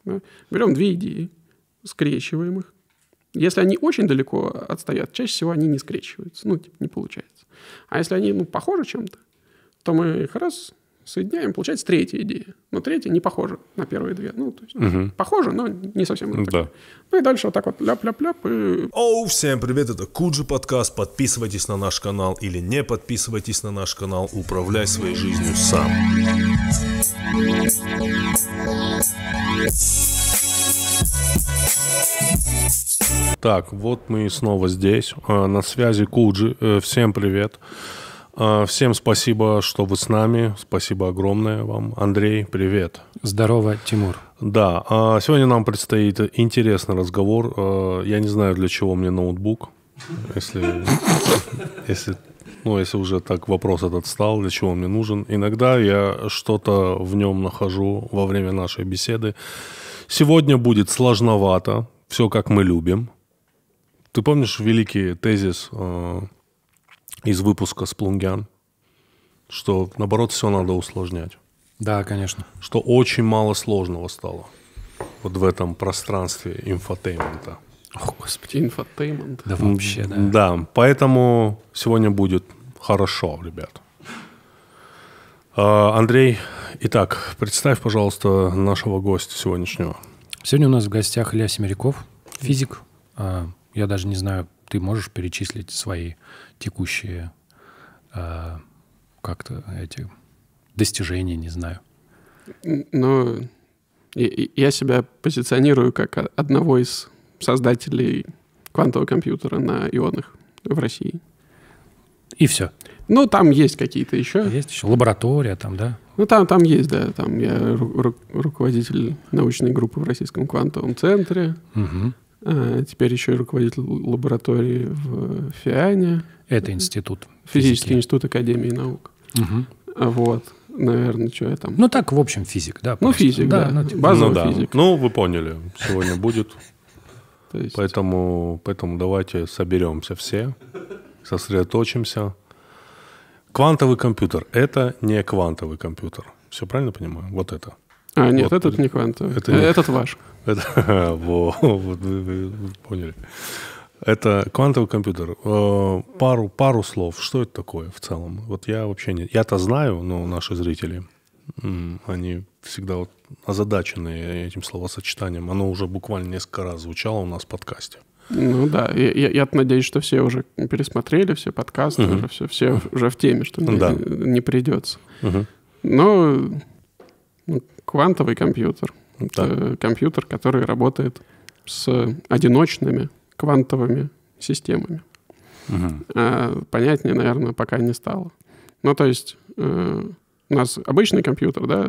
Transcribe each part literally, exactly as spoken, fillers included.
Да? Берем две идеи, скрещиваем их. Если они очень далеко отстоят, чаще всего они не скрещиваются, ну, типа, не получается. А если они, ну, похожи чем-то, то мы их раз соединяем, получается третья идея. Но третья не похожа на первые две. Ну, то есть угу. похожа, но не совсем. Да. Ну и дальше вот так вот ляп-ляп-ляп. И... Оу, всем привет, это Куджи подкаст. Подписывайтесь на наш канал или не подписывайтесь на наш канал. Управляй своей жизнью сам. Так, вот мы снова здесь. На связи Куджи. Всем привет. Всем спасибо, что вы с нами. Спасибо огромное вам. Андрей, привет. Здорово, Тимур. Да, сегодня нам предстоит интересный разговор. Я не знаю, для чего мне ноутбук. Если, если, ну, если уже так вопрос этот стал, для чего он мне нужен. Иногда я что-то в нем нахожу во время нашей беседы. Сегодня будет сложновато. Все, как мы любим. Ты помнишь великий тезис э, из выпуска «Сплунгян», что, наоборот, все надо усложнять? Да, конечно. Что очень мало сложного стало вот в этом пространстве инфотеймента. О, господи, инфотеймент. Да вообще, да. Да, поэтому сегодня будет хорошо, ребят. Э, Андрей, итак, представь, пожалуйста, нашего гостя сегодняшнего. Сегодня у нас в гостях Илья Семеряков, физик. Я даже не знаю, ты можешь перечислить свои текущие как-то эти достижения, не знаю. Ну, я себя позиционирую как одного из создателей квантового компьютера на ионах в России. И все. Ну, там есть какие-то еще. Есть еще лаборатория там, да? Ну, там, там есть, да. Там я ру- ру- руководитель научной группы в Российском квантовом центре. Угу. А, теперь еще и руководитель лаборатории в ФИАНе. Это институт. Физический физики. институт Академии наук. Угу. Вот. Наверное, что я там... Ну, так, в общем, физик, да. Ну, просто. физик, да. да. Ну, типа... Базовый ну, да. физик. Ну, вы поняли. Сегодня будет. То есть... Поэтому, поэтому давайте соберемся все, сосредоточимся. Квантовый компьютер – это не квантовый компьютер. Все правильно понимаю? Вот это. А, нет, вот, этот не квантовый. Это не... Этот ваш. Это... Вот, вы, вы поняли. Это квантовый компьютер. Пару, пару слов. Что это такое в целом? Вот я вообще не... Я-то знаю, но наши зрители, они всегда вот озадачены этим словосочетанием. Оно уже буквально несколько раз звучало у нас в подкасте. Ну да, я, я, я надеюсь, что все уже пересмотрели, все подкасты, uh-huh. уже все, все уже в теме, что uh-huh. не, не придется. Uh-huh. Но ну, квантовый компьютер — это компьютер, который работает с одиночными квантовыми системами. Uh-huh. А, понятнее, наверное, пока не стало. Ну, то есть э, у нас обычный компьютер, да,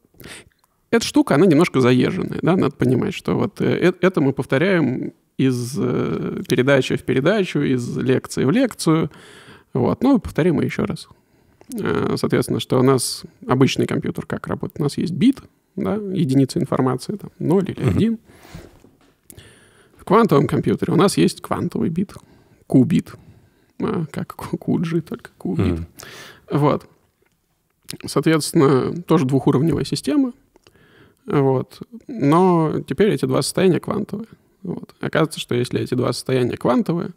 эта штука, она немножко заезженная, да, надо понимать, что вот э, это мы повторяем из э, передачи в передачу, из лекции в лекцию. Вот. Ну, повторим еще раз. Э, соответственно, что у нас обычный компьютер как работает? У нас есть бит, да, единица информации, там, ноль или один. Mm-hmm. В квантовом компьютере у нас есть квантовый бит, Q-бит, а, как Куджи, только Q-бит. Mm-hmm. Вот. Соответственно, тоже двухуровневая система. Вот. Но теперь эти два состояния квантовые. Вот. Оказывается, что если эти два состояния квантовые,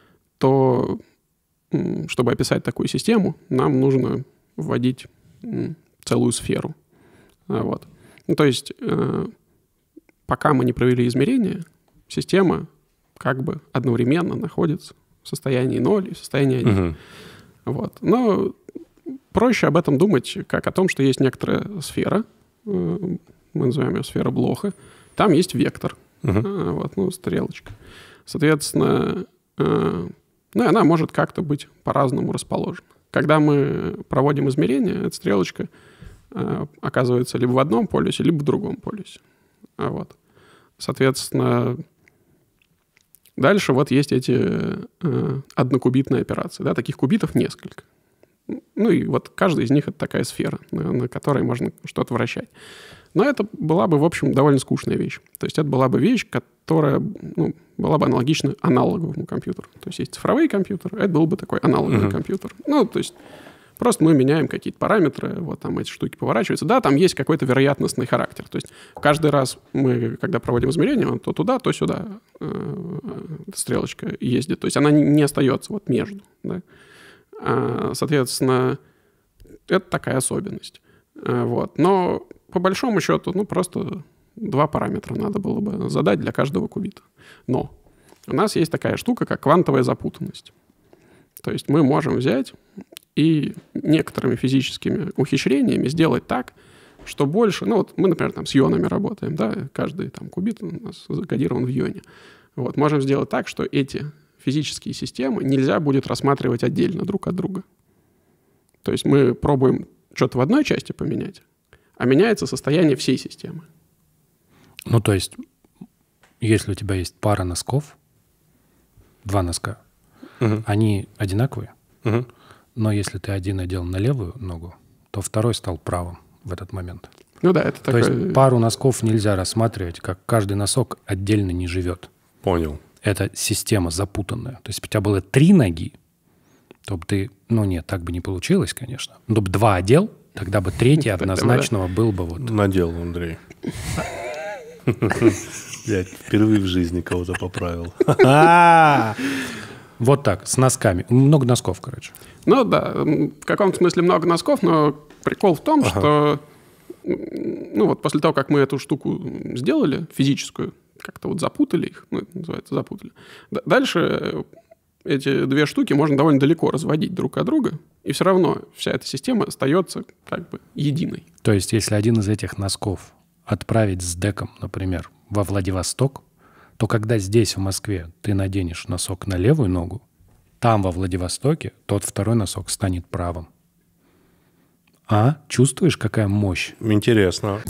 то, чтобы описать такую систему, нам нужно вводить целую сферу. Вот. Ну, то есть, пока мы не провели измерения, система как бы одновременно находится в состоянии ноль и в состоянии один. Угу. Вот. Но проще об этом думать, как о том, что есть некоторая сфера, мы называем ее сфера Блоха, там есть вектор. Uh-huh. Вот, ну, стрелочка. Соответственно, э, ну, и она может как-то быть по-разному расположена. Когда мы проводим измерения, эта стрелочка э, оказывается либо в одном полюсе, либо в другом полюсе. А вот. Соответственно, дальше вот есть эти э, однокубитные операции. Да, таких кубитов несколько. Ну и вот каждый из них — это такая сфера, на, на которой можно что-то вращать. Но это была бы, в общем, довольно скучная вещь. То есть это была бы вещь, которая ну, была бы аналогична аналоговому компьютеру. То есть есть цифровые компьютеры, это был бы такой аналоговый uh-huh. компьютер. Ну, то есть Просто мы меняем какие-то параметры, вот там эти штуки поворачиваются. Да, там есть какой-то вероятностный характер. То есть каждый раз мы, когда проводим измерения, то туда, то сюда э, стрелочка ездит. То есть она не остается вот между. Да? А, соответственно, это такая особенность. А, вот. Но по большому счету, ну, просто два параметра надо было бы задать для каждого кубита. Но у нас есть такая штука, как квантовая запутанность. То есть мы можем взять и некоторыми физическими ухищрениями сделать так, что больше... Ну вот мы, например, там с ионами работаем, да, каждый там кубит у нас закодирован в ионе. Вот, можем сделать так, что эти физические системы нельзя будет рассматривать отдельно друг от друга. То есть мы пробуем что-то в одной части поменять, а меняется состояние всей системы. Ну, то есть, если у тебя есть пара носков, два носка, угу. они одинаковые, угу. но если ты один одел на левую ногу, то второй стал правым в этот момент. Ну да, это то такой... есть пару носков нельзя рассматривать, как каждый носок отдельно не живет. Понял. Это система запутанная. То есть, если у тебя было три ноги, то бы ты... Ну нет, так бы не получилось, конечно. Но бы два одел, тогда бы третий однозначного был бы вот... Надел, Андрей. Я впервые в жизни кого-то поправил. Вот так, с носками. Много носков, короче. Ну да, в каком-то смысле много носков, но прикол в том, ага. что ну вот после того, как мы эту штуку сделали, физическую, как-то вот запутали их, ну, это называется запутали, дальше эти две штуки можно довольно далеко разводить друг от друга, и все равно вся эта система остается как бы единой. То есть, если один из этих носков отправить с деком, например, во Владивосток, то когда здесь, в Москве, ты наденешь носок на левую ногу, там, во Владивостоке, тот второй носок станет правым. А? Чувствуешь, какая мощь? Интересно.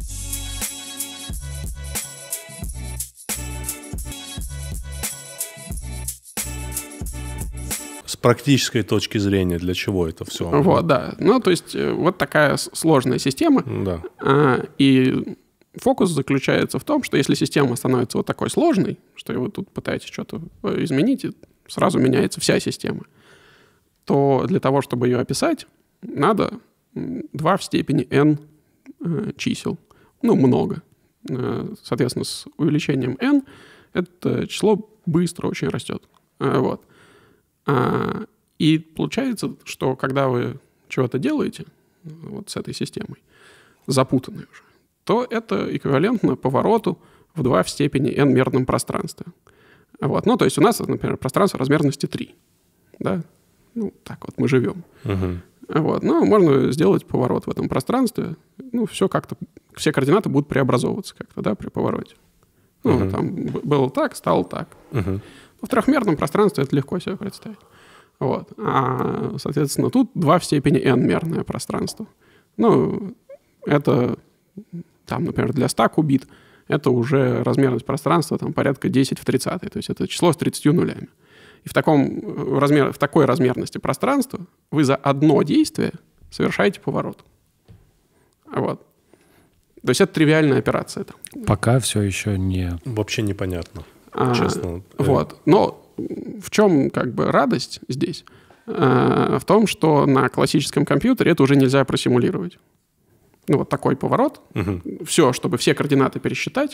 С практической точки зрения, для чего это все? Вот, да. Ну, то есть, вот такая сложная система. Да. А, и... Фокус заключается в том, что если система становится вот такой сложной, что вы тут пытаетесь что-то изменить, и сразу меняется вся система, то для того, чтобы ее описать, надо два в степени n э, чисел. Ну, много. Э, соответственно, с увеличением n это число быстро очень растет. Э, вот. А, и получается, что когда вы чего-то делаете вот с этой системой, запутанной уже, то это эквивалентно повороту в два в степени n мерном пространстве. Вот. Ну, то есть у нас, например, пространство размерности три. Да? Ну, так вот мы живем. Uh-huh. Вот. Ну, можно сделать поворот в этом пространстве. Ну, все как-то, все координаты будут преобразовываться как-то, да, при повороте. Ну, uh-huh. там было так, стало так. Uh-huh. В трехмерном пространстве это легко себе представить. Вот. А, соответственно, тут два в степени n мерное пространство. Ну, это... Там, например, для ста кубит это уже размерность пространства там, порядка десять в тридцатой. То есть это число с тридцатью нулями. И в, таком размер, в такой размерности пространства вы за одно действие совершаете поворот. Вот. То есть это тривиальная операция. Там. Пока все еще не... Вообще непонятно, а, честно. Вот. Но в чем как бы радость здесь? А, в том, что на классическом компьютере это уже нельзя просимулировать. Ну, вот такой поворот, uh-huh. все, чтобы все координаты пересчитать,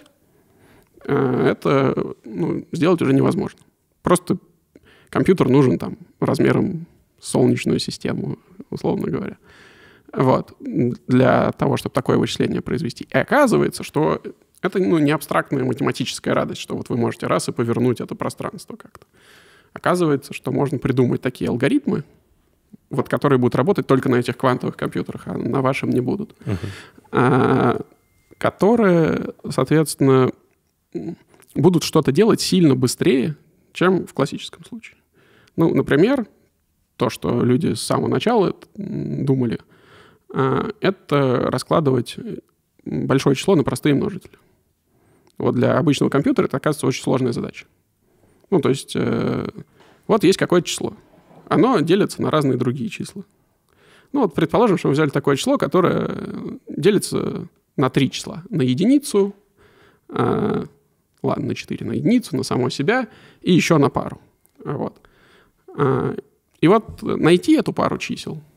это ну, сделать уже невозможно. Просто компьютер нужен там размером солнечную систему, условно говоря. Вот. Для того, чтобы такое вычисление произвести. И оказывается, что это ну, не абстрактная математическая радость, что вот вы можете раз и повернуть это пространство как-то. Оказывается, что можно придумать такие алгоритмы, вот, которые будут работать только на этих квантовых компьютерах, а на вашем не будут. Uh-huh. А, которые, соответственно, будут что-то делать сильно быстрее, чем в классическом случае. Ну, например, то, что люди с самого начала думали, а, это раскладывать большое число на простые множители. Вот для обычного компьютера это, оказывается, очень сложная задача. Ну, то есть, э, вот есть какое-то число. Оно делится на разные другие числа. Ну вот предположим, что мы взяли такое число, которое делится на три числа. На единицу, э, ладно, на четыре, на единицу, на само себя и еще на пару. Вот. Э, и вот найти эту пару чисел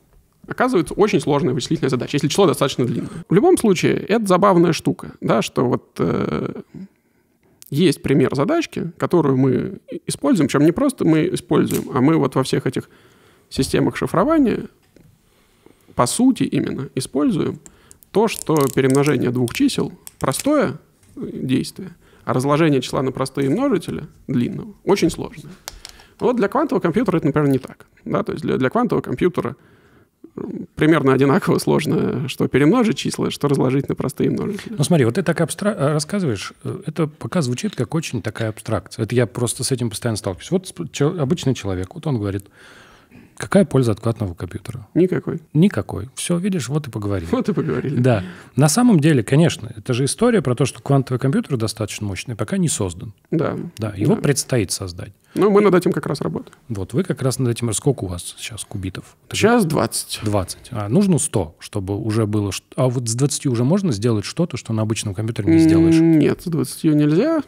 оказывается очень сложная вычислительная задача, если число достаточно длинное. В любом случае, это забавная штука, да, что вот э, есть пример задачки, которую мы используем, причем не просто мы используем, а мы вот во всех этих системах шифрования по сути именно используем то, что перемножение двух чисел простое действие, а разложение числа на простые множители длинного очень сложное. Вот для квантового компьютера это, например, не так. Да? То есть для, для квантового компьютера примерно одинаково сложно, что перемножить числа, что разложить на простые множители. Ну смотри, вот ты так абстра... рассказываешь, это пока звучит как очень такая абстракция. Это я просто с этим постоянно сталкиваюсь. Вот чел... обычный человек, вот он говорит, какая польза от квантового компьютера? Никакой. Никакой. Все, видишь, вот и поговорили. Вот и поговорили. Да. На самом деле, конечно, это же история про то, что квантовый компьютер достаточно мощный, пока не создан. Да. Да, его да. предстоит создать. Ну, мы над этим как раз работаем. Вот, вы как раз над этим... Сколько у вас сейчас кубитов? Сейчас двадцать. двадцать. А нужно сто, чтобы уже было... А вот с двадцатью уже можно сделать что-то, что на обычном компьютере не сделаешь? Нет, с двадцатью нельзя.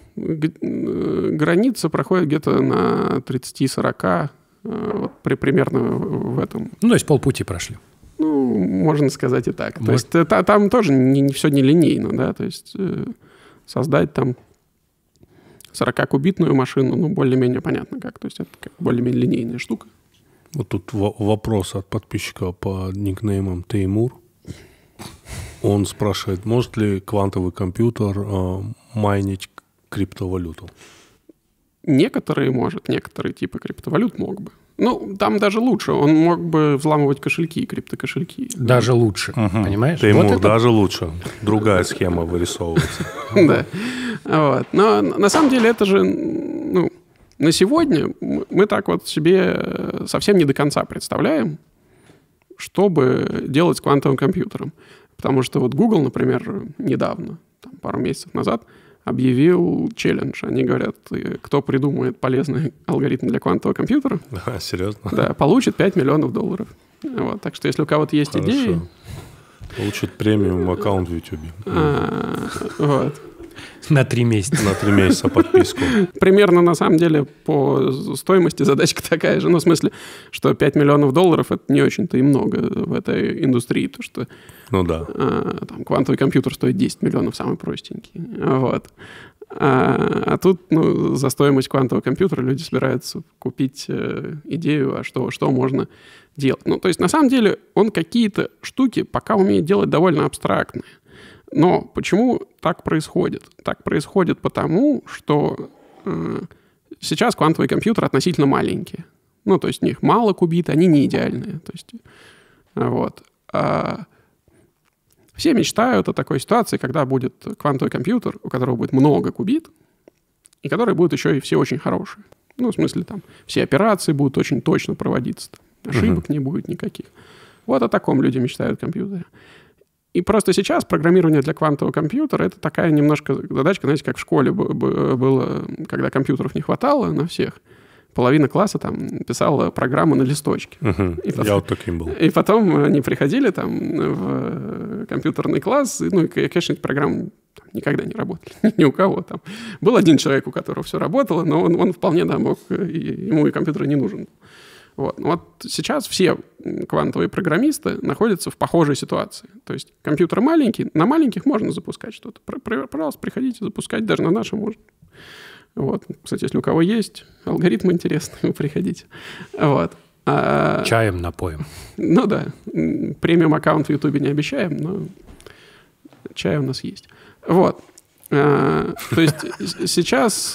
Граница проходит где-то на тридцать-сорок. Вот при, примерно в этом. Ну, то есть полпути прошли. Ну, можно сказать и так. Может... То есть та, там тоже не, не все нелинейно, да, то есть э, создать там сорокакубитную машину, ну, более-менее понятно как, то есть это как более-менее линейная штука. Вот тут в- вопрос от подписчика по никнеймам Теймур. Он спрашивает, может ли квантовый компьютер э, майнить криптовалюту? Некоторые может, некоторые типы криптовалют мог бы. Ну, там даже лучше. Он мог бы взламывать кошельки, криптокошельки. Даже лучше, угу. Понимаешь? Теймур, вот это... даже лучше. Другая схема вырисовывается. Да. Вот. Но на самом деле это же, ну, на сегодня мы так вот себе совсем не до конца представляем, что бы делать с квантовым компьютером. Потому что вот Google, например, недавно, там, пару месяцев назад, объявил челлендж. Они говорят, кто придумает полезный алгоритм для квантового компьютера, Да, серьезно? да, получит пять миллионов долларов. Вот. Так что если у кого-то есть Хорошо. идеи... Получит премиум аккаунт в YouTube. А, вот. На три месяца. На три месяца подписку. Примерно, на самом деле, по стоимости задачка такая же. Ну, в смысле, что пять миллионов долларов — это не очень-то и много в этой индустрии, потому что Ну да. а, там, квантовый компьютер стоит десять миллионов, самый простенький. Вот. А, а тут, ну, за стоимость квантового компьютера люди собираются купить э, идею, а что, что можно делать. Ну, то есть, на самом деле, он какие-то штуки пока умеет делать довольно абстрактные. Но почему так происходит? Так происходит потому, что э, сейчас квантовые компьютеры относительно маленькие. Ну, то есть, у них мало кубит, они не идеальные. То есть, вот. А все мечтают о такой ситуации, когда будет квантовый компьютер, у которого будет много кубит, и которые будут еще и все очень хорошие. Ну, в смысле, там, все операции будут очень точно проводиться. Там, ошибок uh-huh. не будет никаких. Вот о таком люди мечтают в компьютере. И просто сейчас программирование для квантового компьютера — это такая немножко задачка, знаете, как в школе было, когда компьютеров не хватало на всех. Половина класса там писала программы на листочке. Uh-huh. И потом, Я вот таким был. И потом они приходили там в компьютерный класс, и, ну, и, конечно, эти программы никогда не работали. Ни у кого там. Был один человек, у которого все работало, но он, он вполне, да, мог, и ему и компьютер не нужен. Вот. Вот сейчас все квантовые программисты находятся в похожей ситуации. То есть компьютер маленький, на маленьких можно запускать что-то. Пожалуйста, приходите запускать, даже на нашем можно. Вот. Кстати, если у кого есть алгоритм интересный, вы приходите. Вот. А, Чаем напоим. Ну да. Премиум аккаунт в Ютубе не обещаем, но чай у нас есть. Вот. А, то есть сейчас,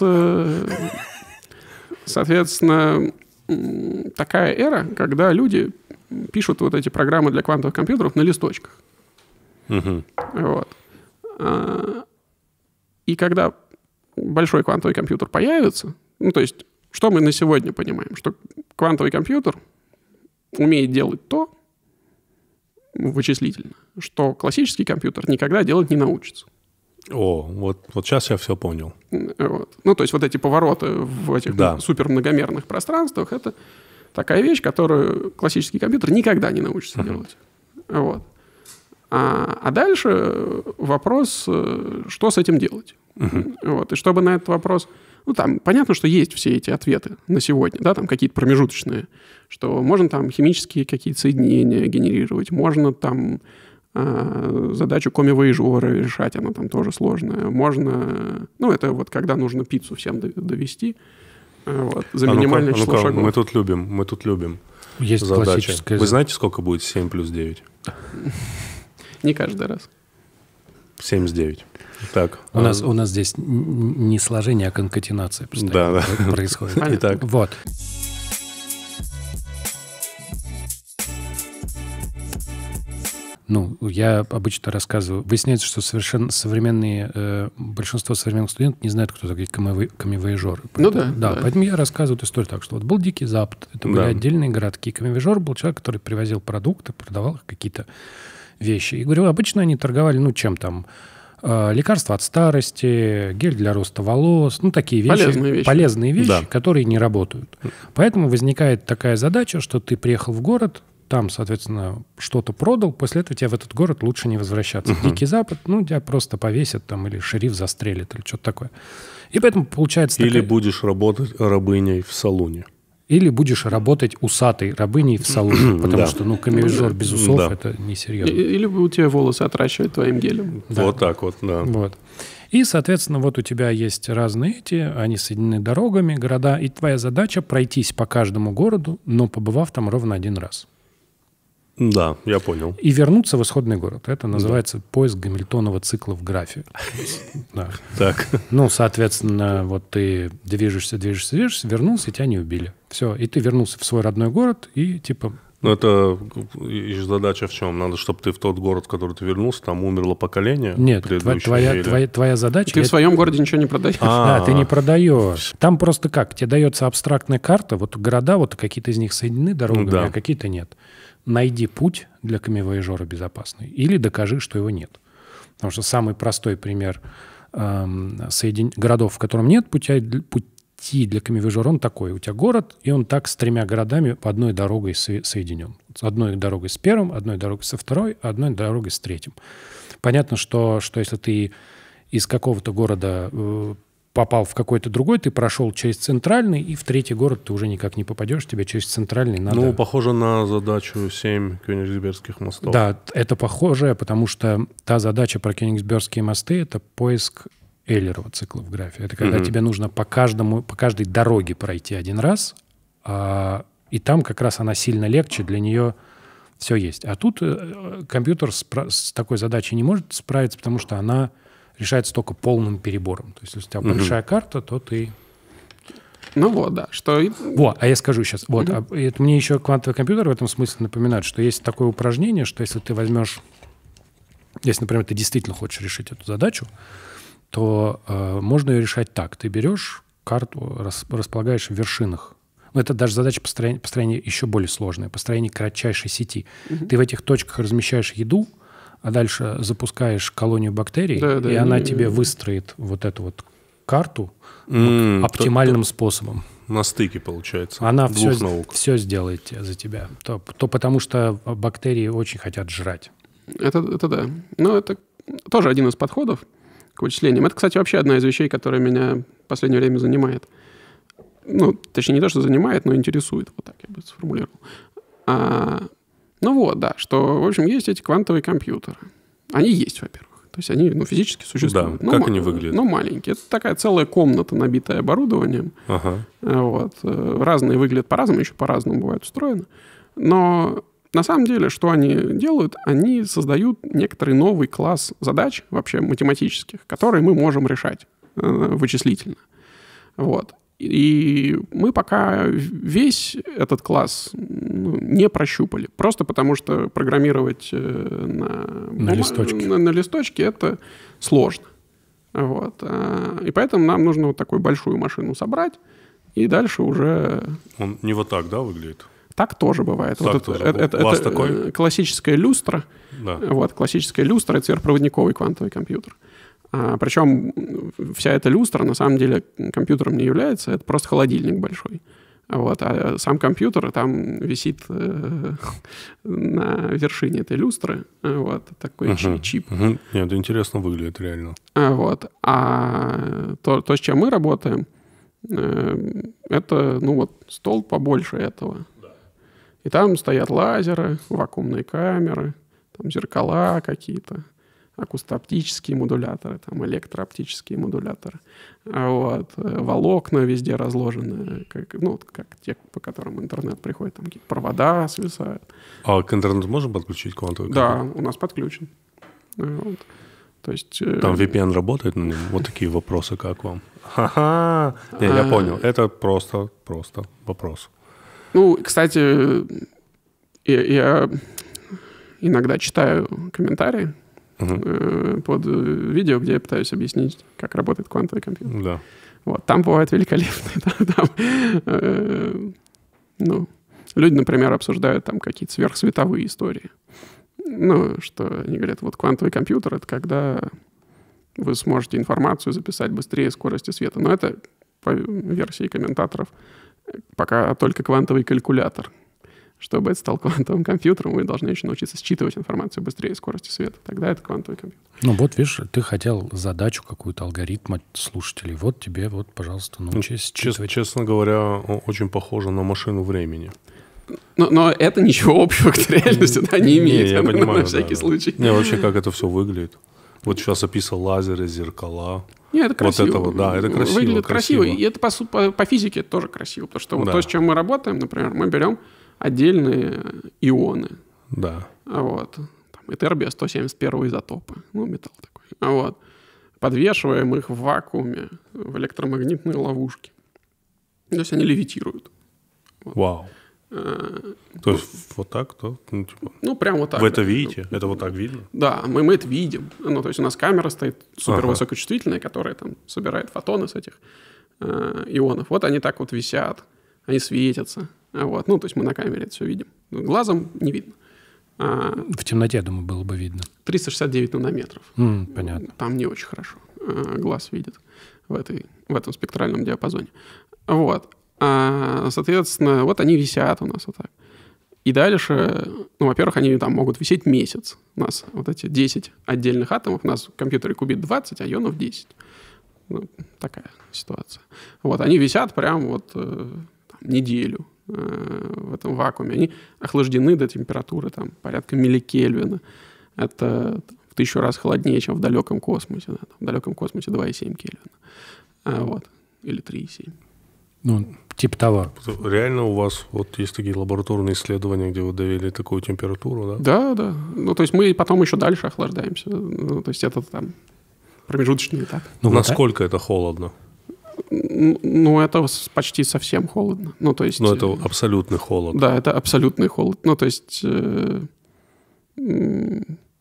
соответственно, такая эра, когда люди пишут вот эти программы для квантовых компьютеров на листочках. Угу. Вот. А, и когда большой квантовый компьютер появится, ну, то есть, что мы на сегодня понимаем? Что квантовый компьютер умеет делать то, вычислительно, что классический компьютер никогда делать не научится. О, вот, вот сейчас я все понял. Вот. Ну, то есть, вот эти повороты в этих да. супермногомерных пространствах — это такая вещь, которую классический компьютер никогда не научится uh-huh. делать. Вот. А, а дальше вопрос, что с этим делать. Uh-huh. Вот. И чтобы на этот вопрос Ну, там понятно, что есть все эти ответы на сегодня, да, там какие-то промежуточные, что можно там химические какие-то соединения генерировать, можно там э, задачу коми-вояжера решать, она там тоже сложная. Можно, ну, это вот когда нужно пиццу всем довести, вот, за а минимальное ну-ка, число ну-ка, шагов. Мы тут любим, мы тут любим Есть задачи. классическая... Вы знаете, сколько будет семь плюс девять? Не каждый раз. семьдесят девять. Так. У, а... нас, у нас здесь не сложение, а конкатенация да, да. происходит. Итак. Вот. Ну, я обычно рассказываю. Выясняется, что совершенно современные, э, большинство современных студентов не знают, кто такие камевояжеры. Ну да, да. да. Поэтому я рассказываю эту историю так, что вот был Дикий Запад, это были да. отдельные городки. Камевояжер был человек, который привозил продукты, продавал какие-то вещи. И говорю, обычно они торговали, ну, чем там? Э, лекарства от старости, гель для роста волос, ну, такие вещи. Полезные вещи. Полезные вещи, да. которые не работают. Поэтому возникает такая задача, что ты приехал в город, там, соответственно, что-то продал, после этого тебе в этот город лучше не возвращаться. Uh-huh. Дикий Запад, ну, тебя просто повесят там, или шериф застрелит, или что-то такое. И поэтому получается... Или такая... будешь работать рабыней в салуне. Или будешь работать усатой рабыней в салоне, потому что, ну, камевояжер без усов — это несерьезно. Или будут тебе волосы отращивать твоим гелем. Вот так вот, да. Вот. И, соответственно, вот у тебя есть разные эти, они соединены дорогами, города, и твоя задача пройтись по каждому городу, но побывав там ровно один раз. Да, я понял. И вернуться в исходный город. Это называется да. поиск Гамильтонова цикла в графе. Да. Так. Ну, соответственно, вот ты движешься, движешься, движешься, вернулся, и тебя не убили. Все, и ты вернулся в свой родной город, и типа... Ну, это задача в чем? Надо, чтобы ты в тот город, в который ты вернулся, там умерло поколение. Нет, твоя, или... твоя, твоя задача... Ты это... в своем городе ничего не продаешь. Да, ты не продаешь. Там просто как? Тебе дается абстрактная карта, вот города, вот какие-то из них соединены дорогами, да. а какие-то нет. Найди путь для камевояжера безопасный или докажи, что его нет. Потому что самый простой пример эм, соедин... городов, в котором нет путя... пути для камевояжера, он такой. У тебя город, и он так с тремя городами по одной дорогой со... соединен. С одной дорогой с первым, одной дорогой со второй, одной дорогой с третьим. Понятно, что, что если ты из какого-то города э, попал в какой-то другой, ты прошел через центральный, и в третий город ты уже никак не попадешь, тебе через центральный надо... Ну, похоже на задачу семь Кёнигсбергских мостов. Да, это похоже, потому что та задача про Кёнигсбергские мосты — это поиск Эйлерова цикла в графе. Это когда mm-hmm. тебе нужно по, каждому, по каждой дороге пройти один раз, а, и там как раз она сильно легче, для нее все есть. А тут э, компьютер спра- с такой задачей не может справиться, потому что она решается только полным перебором. То есть, если у тебя mm-hmm. большая карта, то ты... Ну вот, да. Что... Вот, а я скажу сейчас. Вот, mm-hmm. а, это мне еще квантовый компьютер в этом смысле напоминает, что есть такое упражнение, что если ты возьмешь... Если, например, ты действительно хочешь решить эту задачу, то э, можно ее решать так. Ты берешь карту, рас, располагаешь в вершинах. Ну, это даже задача построения, построения еще более сложная. Построение кратчайшей сети. Mm-hmm. Ты в этих точках размещаешь еду, а дальше запускаешь колонию бактерий, да, да, и она и... тебе выстроит вот эту вот карту mm, оптимальным то, способом. На стыке, получается. Она двух все, наук. все сделает за тебя. То, то потому что бактерии очень хотят жрать. Это, это да. Но это тоже один из подходов к вычислениям. Это, кстати, вообще одна из вещей, которая меня в последнее время занимает. Ну, точнее, не то, что занимает, но интересует. Вот так я бы сформулировал. А, ну вот, да, что, в общем, есть эти квантовые компьютеры. Они есть, во-первых. То есть они, ну, физически существуют. Да, ну, как ма- они выглядят? Ну, маленькие. Это такая целая комната, набитая оборудованием. Ага. Вот. Разные выглядят по-разному, еще по-разному бывают устроены. Но на самом деле, что они делают? Они создают некоторый новый класс задач, вообще математических, которые мы можем решать э, вычислительно. Вот. И мы пока весь этот класс ну, не прощупали. Просто потому, что программировать э, на, на, бума- листочке. на, на листочке это сложно. Вот. И поэтому нам нужно вот такую большую машину собрать, и дальше уже... Он не вот так, да, выглядит? Так тоже бывает. Так вот тоже. Это, это, У вас это такой? классическая люстра. Да. Вот, классическая люстра — это сверхпроводниковый квантовый компьютер. А, причем вся эта люстра на самом деле компьютером не является, это просто холодильник большой. Вот, а сам компьютер там висит э, на вершине этой люстры. Вот, такой uh-huh. чип. Uh-huh. Нет, интересно выглядит реально. А, вот. А то, то, с чем мы работаем, Это, ну вот, стол побольше этого. И там стоят лазеры, вакуумные камеры, там зеркала какие-то, акустооптические модуляторы, там электрооптические модуляторы. Вот. Волокна везде разложены, как, ну, как те, по которым интернет приходит, там какие-то провода свисают. А к интернету можно подключить квантовый компьютер? Да, у нас подключен. Вот. То есть, там ви пи эн работает на нем? Вот такие вопросы, как вам? Ха-ха! Не, я понял. Это просто, просто вопрос. Ну, кстати, я, я иногда читаю комментарии uh-huh. под видео, где я пытаюсь объяснить, как работает квантовый компьютер. Да. Вот, там бывает великолепно. Там, там, э, ну, люди, например, обсуждают там какие-то сверхсветовые истории. Ну, что они говорят, вот квантовый компьютер — это когда вы сможете информацию записать быстрее скорости света. Но это, по версии комментаторов, пока только квантовый калькулятор. Чтобы это стал квантовым компьютером, вы должны еще научиться считывать информацию быстрее скорости света. Тогда это квантовый компьютер. Ну вот, видишь, ты хотел задачу какую-то, алгоритм от слушателей. Вот тебе, вот, пожалуйста, научись считывать. Честно говоря, очень похоже на машину времени. Но, но это ничего общего к реальности да, не имеет. Не, я понимаю, на всякий да, случай. Не, вообще, как это все выглядит. Вот сейчас описал лазеры, зеркала. Не, это красиво. Вот это, да, это красиво. Выглядит красиво. красиво. И это по, по, по физике это тоже красиво. Потому что вот да. то, с чем мы работаем, например, мы берем отдельные ионы. Да. Вот. Там, этербия сто семьдесят первого изотопа. Ну, металл такой. Вот. Подвешиваем их в вакууме, в электромагнитные ловушки. То есть они левитируют. Вот. Вау. То есть вот так, то, ну, типа, ну, прям вот так. Вы это видите? Это вот так видно? Да, мы, мы это видим. Ну, то есть у нас камера стоит супервысокочувствительная, которая там собирает фотоны с этих э, ионов. Вот они так вот висят, они светятся. Вот. Ну, то есть мы на камере это все видим. Глазом не видно. А, в темноте, я думаю, было бы видно. триста шестьдесят девять нанометров. Mm, понятно. Там не очень хорошо а, глаз видит в, этой, в этом спектральном диапазоне. Вот. А, соответственно, вот они висят у нас вот так. И дальше, ну, во-первых, они там могут висеть месяц. У нас вот эти десять отдельных атомов, у нас в компьютере кубит двадцать, а ионов десять. Ну, такая ситуация. Вот, они висят прям вот э, там, неделю э, в этом вакууме. Они охлаждены до температуры там порядка милликельвина. Это в тысячу раз холоднее, чем в далеком космосе. Да? В далеком космосе два и семь кельвина. А, вот. Или три и семь. Ну, типа того. Реально у вас вот есть такие лабораторные исследования, где вы довели такую температуру, да? Да, да. Ну, то есть мы потом еще дальше охлаждаемся. Ну, то есть это там промежуточный этап. Ну, насколько вот это холодно? Ну, это почти совсем холодно. Ну, то есть... Ну, это абсолютный холод. Да, это абсолютный холод. Ну, то есть... Э, э,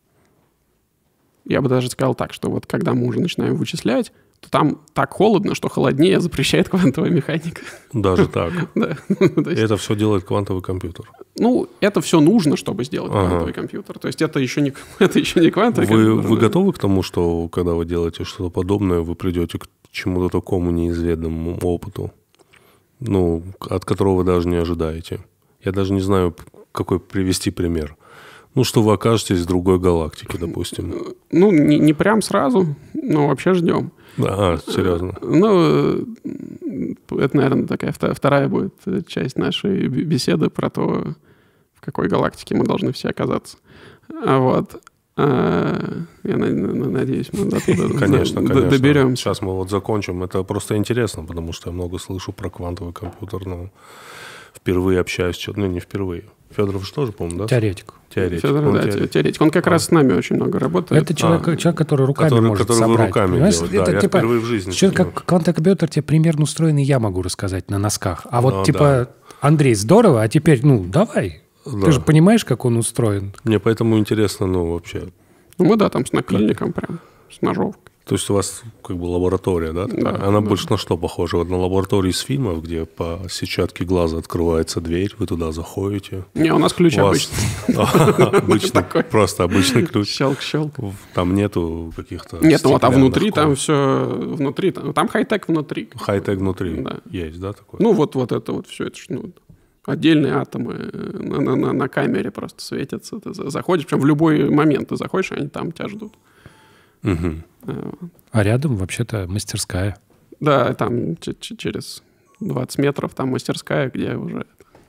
я бы даже сказал так, что вот когда мы уже начинаем вычислять, то там так холодно, что холоднее запрещает квантовая механика. Даже так? Да. И это все делает квантовый компьютер? Ну, это все нужно, чтобы сделать квантовый компьютер. То есть это еще не, это еще не квантовый компьютер. Вы готовы к тому, что когда вы делаете что-то подобное, вы придете к чему-то такому неизведанному опыту, ну, от которого вы даже не ожидаете? Я даже не знаю, какой привести пример. Ну, что вы окажетесь в другой галактике, допустим. Ну, не, не прям сразу, но вообще ждем. А, серьезно? Ну, это, наверное, такая вторая будет часть нашей беседы про то, в какой галактике мы должны все оказаться. Вот. Я надеюсь, мы до туда конечно, д- конечно. доберемся. Сейчас мы вот закончим. Это просто интересно, потому что я много слышу про квантовый компьютер, но впервые общаюсь, ну, не впервые. Федоров же тоже, по-моему, да? Теоретик. Теоретик. Федоров, Он да, теоретик. теоретик. Он как а. раз с нами очень много работает. Это человек, а. человек который руками который, может который собрать. руками Понимаешь? делает, Это да, я типа, впервые в жизни. Что, как квантовый компьютер тебе примерно устроенный я могу рассказать на носках. А вот ну, типа, да. Андрей, здорово, а теперь, ну, давай. Да. Ты же понимаешь, как он устроен. Мне поэтому интересно, ну, вообще. Ну, мы, да, там с напильником прям, с ножовкой. То есть у вас как бы лаборатория, да? Да. Она да. больше на что похожа? Вот на лабораторию из фильмов, где по сетчатке глаза открывается дверь, вы туда заходите. Не, у нас ключ обычный. Обычный, просто обычный ключ. Щелк-щелк. Там нету каких-то Нет, ну вот а внутри там все, внутри, там хай-тек внутри. Хай-тек внутри есть, да, такой? Ну вот вот это вот все, это ну, отдельные атомы на, на, на, на камере просто светятся. Ты заходишь, прям в любой момент ты заходишь, они там тебя ждут. Угу. А рядом вообще-то мастерская. Да, там ч- ч- через двадцать метров там мастерская, где уже,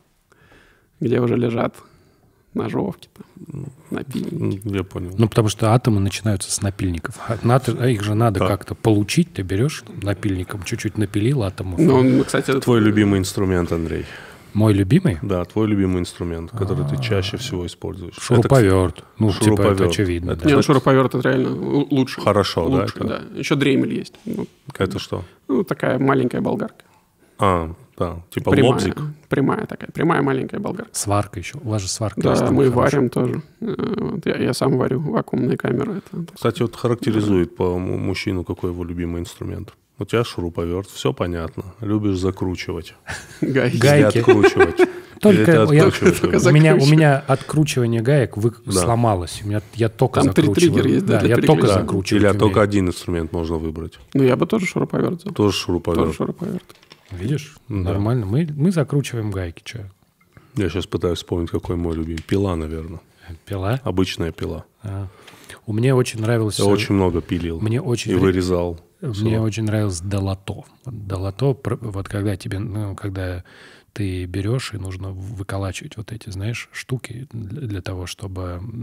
где уже лежат ножовки, там, напильники. Я понял. Ну, потому что атомы начинаются с напильников. А надо- а их же надо Так. как-то получить. Ты берешь там, напильником, чуть-чуть напилил атомов. Ну, он, кстати, Твой любимый инструмент, Андрей. Мой любимый? Да, твой любимый инструмент, который ты чаще всего используешь. Это, Шуруповерт. Ну, типа, шуруповерт. это очевидно. Это да. не, ну, шуруповерт это реально л- лучше. Хорошо, да, лучше, это? да. Еще дремель есть. Ну, это что? ну, такая маленькая болгарка. А, да, типа Прямая, лобзик. прямая такая, прямая маленькая болгарка. Сварка еще. У вас же сварка. Да, есть там мы хорошая. варим тоже. Э, вот я, я сам варю вакуумные камеры. Это Кстати, вот характеризует по му- мужчину, какой его любимый инструмент. У тебя шуруповерт, все понятно. Любишь закручивать. гайки. Гайки. Или откручивать. Только Или ты я- откручиваешь только его? за- У меня, у Закручиваю. меня откручивание гаек вы... Да. сломалось. У меня, я только Там три закручиваю. триггера есть, да, да, для я только переключения. закручиваю. Или только один инструмент можно выбрать. Ну, я бы тоже шуруповерт взял. Тоже Тоже шуруповерт. шуруповерт. Видишь? Да. Нормально. Мы, мы закручиваем гайки. Че? Я сейчас пытаюсь вспомнить, какой мой любимый. Пила, наверное. Пила? Обычная пила. А. У меня очень нравилось... Я очень много пилил. Мне очень... И вырезал. Мне всё. очень нравилось долото. Вот долото, пр- вот когда тебе, ну, когда ты берешь и нужно выколачивать вот эти, знаешь, штуки для, для того, чтобы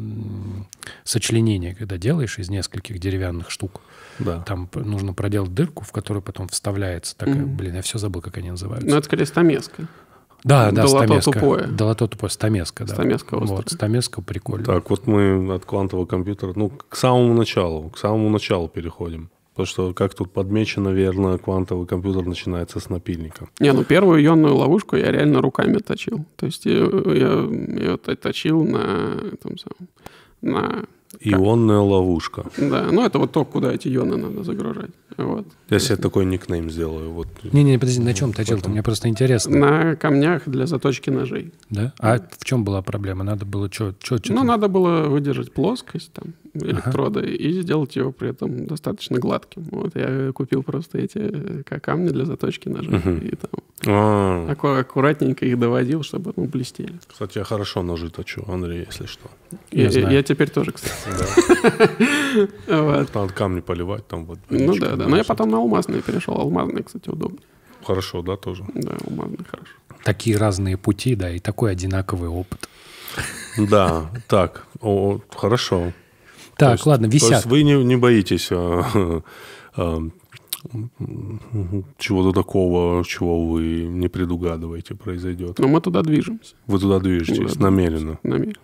м, сочленение, когда делаешь из нескольких деревянных штук, Да. там п- нужно проделать дырку, в которую потом вставляется такая, Мгм. блин, я все забыл, как они называются. Ну, это скорее стамеска. да, да, долото стамеска. тупое. Долото тупое, стамеска, да. Стамеска острая. Вот, стамеска прикольно. Так, вот мы от квантового компьютера, ну, к самому началу, к самому началу переходим. Потому что, как тут подмечено, верно, квантовый компьютер начинается с напильника. Не, ну первую ионную ловушку я реально руками точил. То есть я, я ее т- точил на этом самом, на... Ионная ловушка. Да, ну это вот то, куда эти ионы надо загружать. Вот. Я себе такой никнейм сделаю. Вот. Не-не, подожди, на чем точил-то? Мне просто интересно. На камнях для заточки ножей. Да? А в чем была проблема? Надо было что? Ну, надо было выдержать плоскость там, электрода и сделать его при этом достаточно гладким. Вот я купил просто эти как камни для заточки ножей. Мгм. И там А, аку- аккуратненько их доводил, чтобы ну, блестели. кстати, я хорошо ножи точу, Андрей, если что. Я Я, знаю. я теперь тоже, кстати. Вот. Надо камни поливать там вот. Ну водичкой, да, да. Но я потом на алмазные перешел. Алмазные, кстати, удобнее. Хорошо, да, тоже? Да, алмазные хорошо. Такие разные пути, да, и такой одинаковый опыт. Да, так, о, хорошо. Так, То есть- ладно, То есть висят. вы не, не боитесь а, а, чего-то такого, чего вы не предугадываете произойдет? Но мы туда движемся. Вы туда движетесь Да, намеренно. намеренно.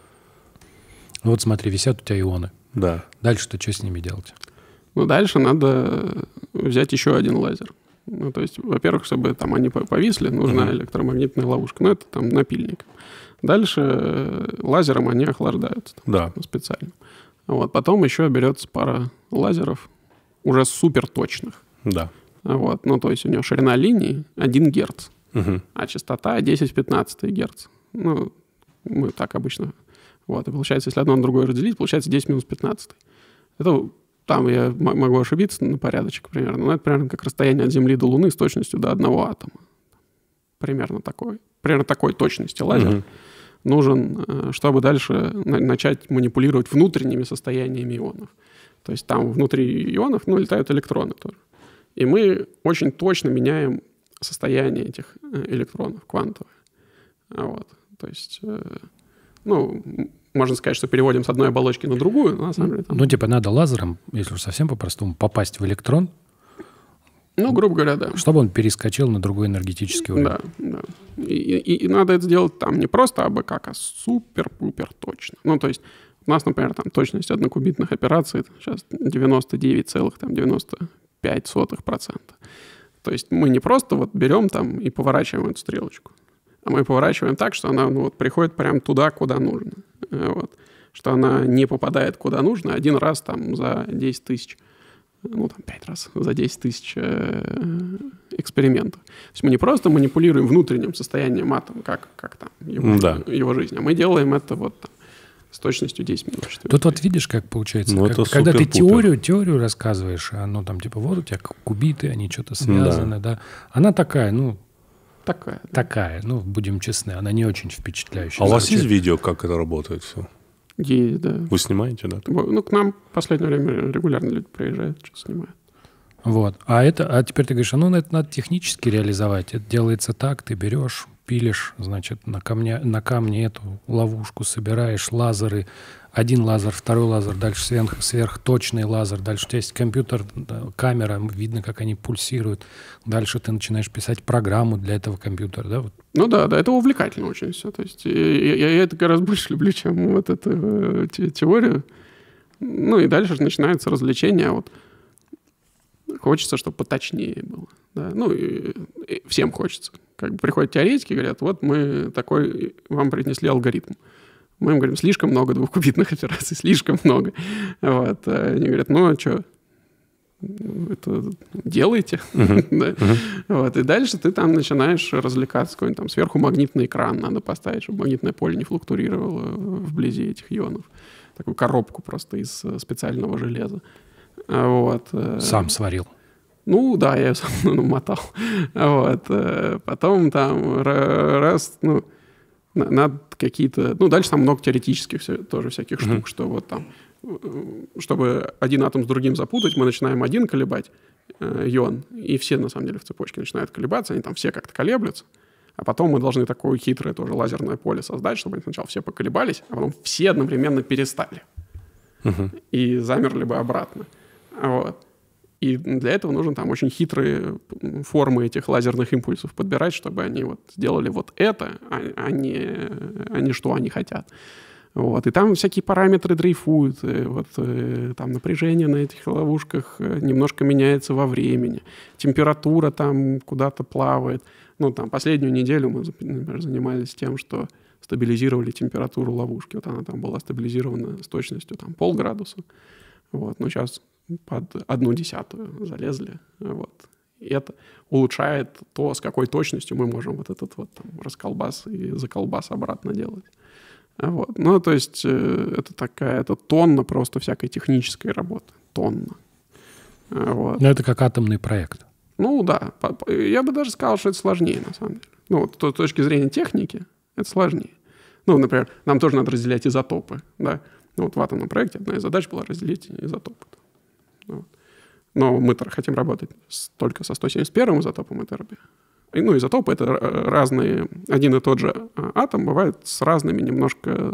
Вот смотри, висят у тебя ионы. Да. Дальше-то что с ними делать? Ну, дальше надо взять еще один лазер. Ну, то есть, во-первых, чтобы там они по- повисли, нужна Мгм. электромагнитная ловушка. Ну, это там напильник. Дальше э, лазером они охлаждаются там, Да. специально. Вот. Потом еще берется пара лазеров, уже супер точных. Да. Вот. Ну, то есть у него ширина линии один герц, Мгм. а частота десять в пятнадцатый герц. Ну, мы так обычно. Вот. И получается, если одно на другое разделить, получается десять минус пятнадцать. Это там я м- могу ошибиться на порядочек примерно, но это примерно как расстояние от Земли до Луны с точностью до одного атома. Примерно такой. Примерно такой точности лазер Мгм. нужен, э, чтобы дальше на- начать манипулировать внутренними состояниями ионов. То есть там внутри ионов, ну, летают электроны тоже. И мы очень точно меняем состояние этих э, электронов квантовые. А Вот. То есть, э, ну, м- можно сказать, что переводим с одной оболочки на другую, но на самом деле там, Ну, типа, надо лазером, если уж совсем по-простому, попасть в электрон, ну, грубо говоря, да. чтобы он перескочил на другой энергетический уровень. Да, да. И, и- и надо это сделать там не просто абы как, а супер-пупер точно. Ну, то есть у нас, например, там точность однокубитных операций сейчас девяносто девять целых девяносто пять сотых процента. То есть мы не просто вот берем там и поворачиваем эту стрелочку, а мы поворачиваем так, что она ну, вот, приходит прямо туда, куда нужно. Э, Вот. Что она не попадает куда нужно один раз там за десять тысяч. Ну, там, пять раз за десять тысяч э, экспериментов. То есть мы не просто манипулируем внутренним состоянием атома, как, как там его, Да. его жизнь, а мы делаем это вот там, с точностью десять минус четыре. Тут вот видишь, как получается, Ну, как- это когда ты супер-пупер. теорию, теорию рассказываешь, а ну там типа вот у тебя кубиты, они что-то связаны, да. Она такая, ну, Такая. да. такая, ну, будем честны, она не очень впечатляющая. А у вас Звучит. есть видео, как это работает все? Есть, да. Вы снимаете, да? Ну, к нам в последнее время регулярно люди приезжают, что-то снимают. Вот. А это, а теперь ты говоришь, ну, это надо технически реализовать. Это делается так, ты берешь, пилишь, значит, на камне, на камне эту ловушку собираешь, лазеры, один лазер, второй лазер, дальше сверх, сверхточный лазер, дальше у тебя есть компьютер, да, камера, видно, как они пульсируют. Дальше ты начинаешь писать программу для этого компьютера, да? Вот. Ну да, да, это увлекательно очень все. То есть я, я, я это гораздо больше люблю, чем вот эту э, те, теорию. Ну и дальше начинается развлечение. Вот хочется, чтобы поточнее было. Да? Ну и, и всем хочется. Как бы приходят теоретики и говорят, вот мы такой, вам принесли алгоритм. Мы им говорим, слишком много двухкубитных операций, слишком много. Вот. А они говорят, ну а что, это делайте. Uh-huh. Да? Uh-huh. Вот. И дальше ты там начинаешь развлекаться. Какой-нибудь там сверху магнитный экран надо поставить, чтобы магнитное поле не флуктуировало вблизи этих ионов. Такую коробку просто из специального железа. Вот. Сам сварил. Ну, да, я сам намотал. Вот. Потом там раз, ну, надо какие-то... Ну, дальше там много теоретических тоже всяких штук, mm-hmm. что вот там, чтобы один атом с другим запутать, мы начинаем один колебать э, ион, и все, на самом деле, в цепочке начинают колебаться, они там все как-то колеблются, а потом мы должны такое хитрое тоже лазерное поле создать, чтобы они сначала все поколебались, а потом все одновременно перестали. Mm-hmm. И замерли бы обратно. Вот. И для этого нужно там очень хитрые формы этих лазерных импульсов подбирать, чтобы они вот сделали вот это, а, а, не, а не что они хотят. Вот. И там всякие параметры дрейфуют. И вот, и, там напряжение на этих ловушках немножко меняется во времени. Температура там куда-то плавает. Ну, там последнюю неделю мы, например, занимались тем, что стабилизировали температуру ловушки. Вот она там была стабилизирована с точностью там, полградуса. Вот. Но сейчас под одну десятую залезли. Вот. И это улучшает то, с какой точностью мы можем вот этот вот там расколбас и заколбас обратно делать. Вот. Ну, то есть это такая, это тонна просто всякой технической работы. Тонна. Вот. Но это как атомный проект. Ну, да. Я бы даже сказал, что это сложнее, на самом деле. Ну, вот с точки зрения техники это сложнее. Ну, например, нам тоже надо разделять изотопы, да. Ну, вот в атомном проекте одна из задач была разделить изотопы. Вот. Но мы-то хотим работать с, только со сто семьдесят первым изотопом Этерби. И, ну, изотопы — это разные... Один и тот же атом бывает с разными немножко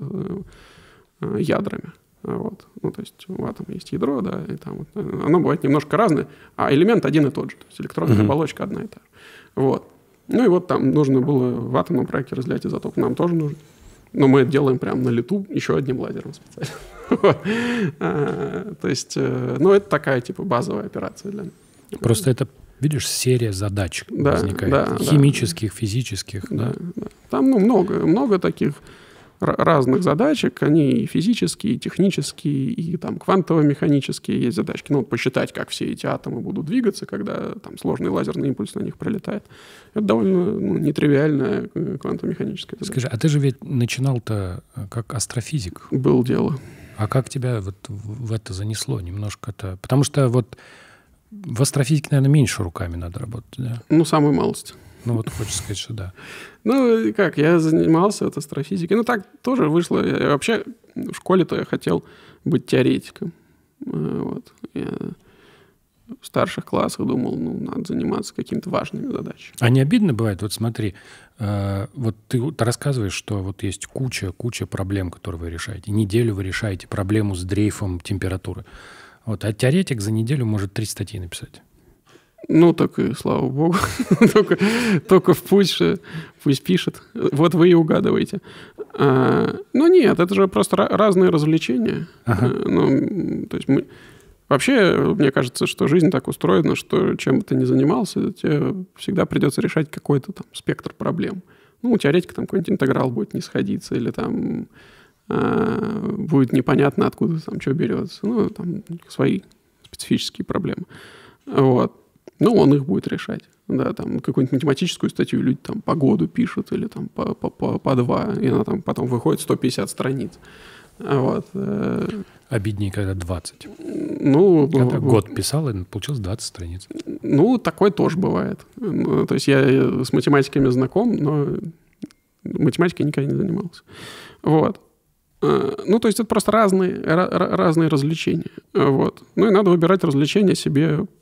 ядрами. Вот. Ну, то есть у атома есть ядро, да, и там вот, оно бывает немножко разное, а элемент один и тот же. То есть электронная mm-hmm. оболочка одна и та же. Вот. Ну, и вот там нужно было в атомном проекте разделять изотоп. Нам тоже нужно. Но мы это делаем прямо на лету еще одним лазером специально. То есть, ну, это такая, типа, базовая операция для нас. Просто это, видишь, серия задач да, возникает. Да, химических, да. физических. Да, да. Да. Там, ну, много, много таких разных задачек. Они и физические, и технические, и там квантово-механические есть задачки. Ну, посчитать, как все эти атомы будут двигаться, когда там сложный лазерный импульс на них пролетает. Это довольно ну, нетривиальная квантово-механическая задача. Скажи, а ты же ведь начинал-то как астрофизик. Был дело. А как тебя вот в это занесло немножко-то? Потому что вот в астрофизике, наверное, меньше руками надо работать, да? Ну, самую малость. Ну, вот хочешь сказать, что да. Ну, как, я занимался вот астрофизикой. Ну, так тоже вышло. Я вообще в школе-то я хотел быть теоретиком. Вот. Я в старших классах думал, ну, надо заниматься какими-то важными задачами. А не обидно бывает? Вот смотри, э, вот ты, ты рассказываешь, что вот есть куча, куча проблем, которые вы решаете. Неделю вы решаете проблему с дрейфом температуры. Вот, а теоретик за неделю может три статьи написать. Ну, так и слава богу. только, только в пусть, пусть пишет. Вот вы и угадываете. А, ну, нет, это же просто разные развлечения. Ага. А, ну, то есть мы... Вообще, мне кажется, что жизнь так устроена, что чем бы ты ни занимался, тебе всегда придется решать какой-то там спектр проблем. Ну, у теоретика там какой-нибудь интеграл будет не сходиться, или там а, будет непонятно, откуда там что берется. Ну, там свои специфические проблемы. Вот. Ну, он их будет решать. Да, там какую-нибудь математическую статью люди там по году пишут или там по, по, по, по два, и она там потом выходит сто пятьдесят страниц. Вот. Обиднее, когда двадцать. Ну, когда год писал, и получилось двадцать страниц. Ну, такое тоже бывает. Ну, то есть я с математиками знаком, но математикой никогда не занимался. Вот. Ну, то есть это просто разные, разные развлечения. Вот. Ну, и надо выбирать развлечения себе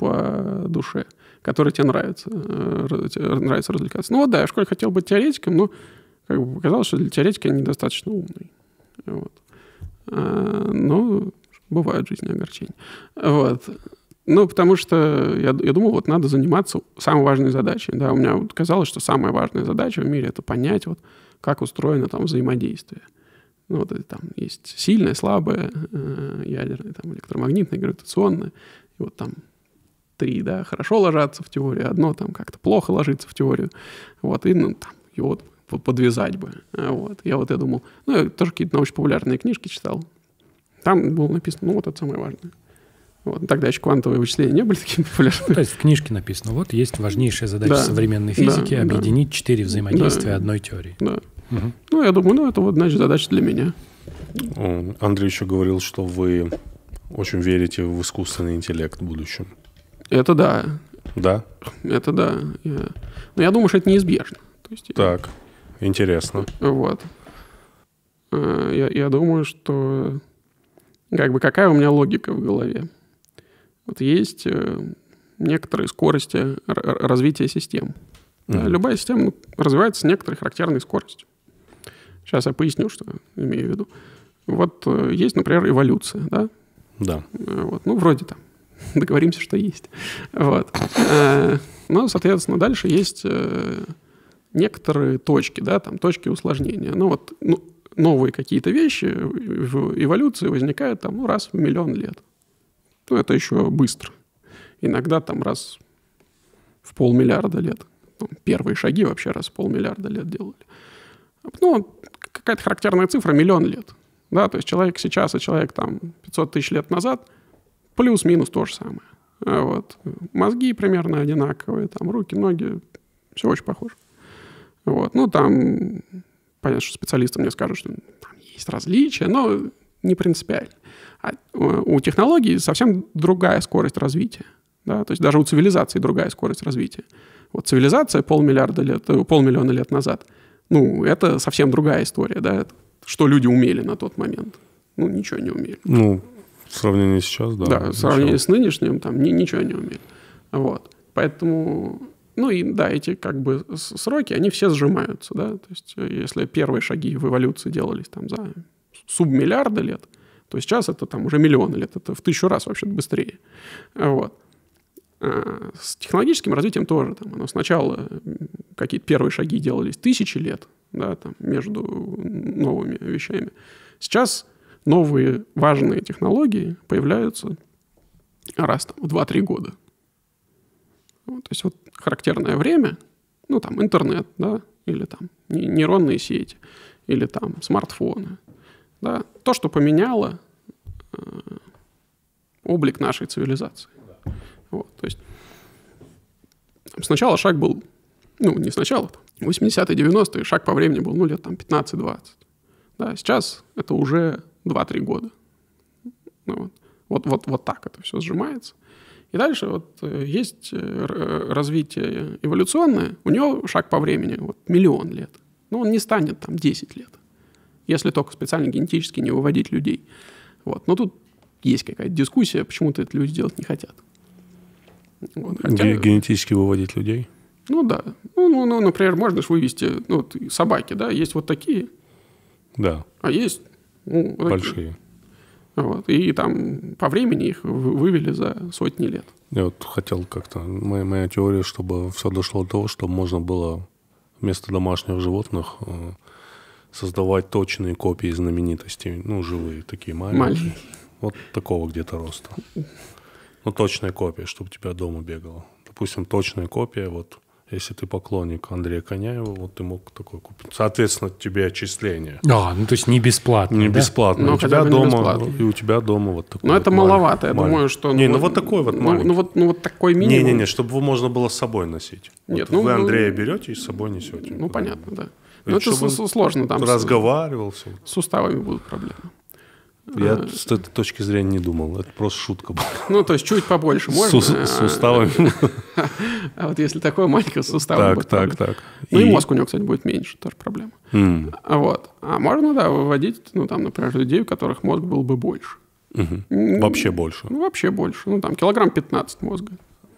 по душе, которые тебе нравятся, нравится развлекаться. Ну вот да, я в школе хотел быть теоретиком, но как бы показалось, что для теоретика я недостаточно умный. Вот. А, ну, бывают в жизни огорчения. Вот. Ну, потому что я, я думал, вот надо заниматься самой важной задачей. Да, у меня вот казалось, что самая важная задача в мире — это понять, вот, как устроено там взаимодействие. Ну, вот там есть сильное, слабое, э, ядерное, там, электромагнитное, гравитационное. И вот там три, да, хорошо ложатся в теорию, одно там как-то плохо ложится в теорию. Вот, и ну, там, его вот подвязать бы. Вот. Я вот я думал, ну, я тоже какие-то научно-популярные книжки читал. Там было написано, ну, вот это самое важное. Вот. Тогда еще квантовые вычисления не были такими популярными. Ну, то есть в книжке написано, вот есть важнейшая задача да, современной физики да, — объединить да, четыре взаимодействия да, одной теории. Да. Угу. Ну, я думаю, ну, это вот, значит, задача для меня. Андрей еще говорил, что вы очень верите в искусственный интеллект в будущем. Это да. Да? Это да. Я... Но я думаю, что это неизбежно. То есть, так, я... интересно. Вот. Я, я думаю, что... Как бы какая у меня логика в голове? Вот есть некоторые скорости развития систем. Mm-hmm. Любая система ну, развивается с некоторой характерной скоростью. Сейчас я поясню, что имею в виду. Вот есть, например, эволюция, да? Да. Вот, ну, вроде там договоримся, что есть. Вот. Ну, соответственно, дальше есть некоторые точки, да, там точки усложнения. Ну, вот ну, новые какие-то вещи в эволюции возникают там, ну, раз в миллион лет. Ну, это еще быстро. Иногда там раз в полмиллиарда лет. Первые шаги вообще раз в полмиллиарда лет делали. Ну, какая-то характерная цифра — миллион лет. Да, то есть человек сейчас и человек там пятьсот тысяч лет назад плюс-минус то же самое. Вот. Мозги примерно одинаковые, там руки, ноги, все очень похоже. Вот. Ну, там, понятно, что специалисты мне скажут, что там есть различия, но не принципиально. А у технологий совсем другая скорость развития. Да? То есть даже у цивилизации другая скорость развития. Вот цивилизация полмиллиарда лет, полмиллиона лет назад, ну, это совсем другая история, да, что люди умели на тот момент. Ну, ничего не умели. Ну, в сравнении сейчас, да. Да, в сравнении с нынешним, там, ни, ничего не умели. Вот. Поэтому, ну, и, да, эти, как бы, сроки, они все сжимаются, да, то есть, если первые шаги в эволюции делались, там, за субмиллиарда лет, то сейчас это, там, уже миллионы лет, это в тысячу раз вообще быстрее. Вот. С технологическим развитием тоже. Там, оно сначала какие-то первые шаги делались тысячи лет, да, там, между новыми вещами. Сейчас новые важные технологии появляются раз там, в два-три года. Вот, то есть вот характерное время, ну там интернет, да, или там нейронные сети, или там смартфоны. Да, то, что поменяло э, облик нашей цивилизации. Вот, то есть сначала шаг был, ну, не сначала, в восьмидесятые, девяностые шаг по времени был, ну, лет там пятнадцать-двадцать. Да, сейчас это уже два-три года. Ну, вот. Вот, вот, вот так это все сжимается. И дальше вот есть развитие эволюционное, у него шаг по времени вот, миллион лет. Но он не станет там десять лет, если только специально генетически не выводить людей. Вот. Но тут есть какая-то дискуссия, почему-то это люди делать не хотят. Вот, хотя... Генетически выводить людей? Ну да. Ну, ну, ну например, можно же вывести ну, вот, собаки, да, есть вот такие. Да. А есть ну, вот большие. Вот. И там по времени их вывели за сотни лет. Я вот хотел как-то... Моя, моя теория, чтобы все дошло до того, чтобы можно было вместо домашних животных создавать точные копии знаменитостей. Ну, живые, такие маленькие. Маленькие. Вот такого где-то роста. Ну, точная копия, чтобы у тебя дома бегала. Допустим, точная копия, вот, если ты поклонник Андрея Коняева, вот ты мог такой купить. Соответственно, тебе отчисление. А, ну, то есть не бесплатно, Не да? бесплатно. Но у тебя дома, и у тебя дома вот такой. Ну, вот это маленький, маловато, я маленький. думаю, что... Не, ну, ну вот такой вот ну, маленький. Ну, вот, ну, вот такой минимум. Не-не-не, чтобы его можно было с собой носить. Нет, вот ну... Вы Андрея ну, берете и с собой несете. Ну, понятно, да. Но ну, это сложно там. Разговаривался. С суставами будут проблемы. Я а, с этой точки зрения не думал. Это просто шутка была. Ну, то есть чуть побольше можно. С суставами. А вот если такое маленькое, с суставами будет Так, так, так. Ну, и мозг у него, кстати, будет меньше, тоже проблема. Вот. А можно, да, выводить, ну, там, например, людей, у которых мозг был бы больше. Вообще больше. Ну, вообще больше. Ну, там, килограмм пятнадцать мозга.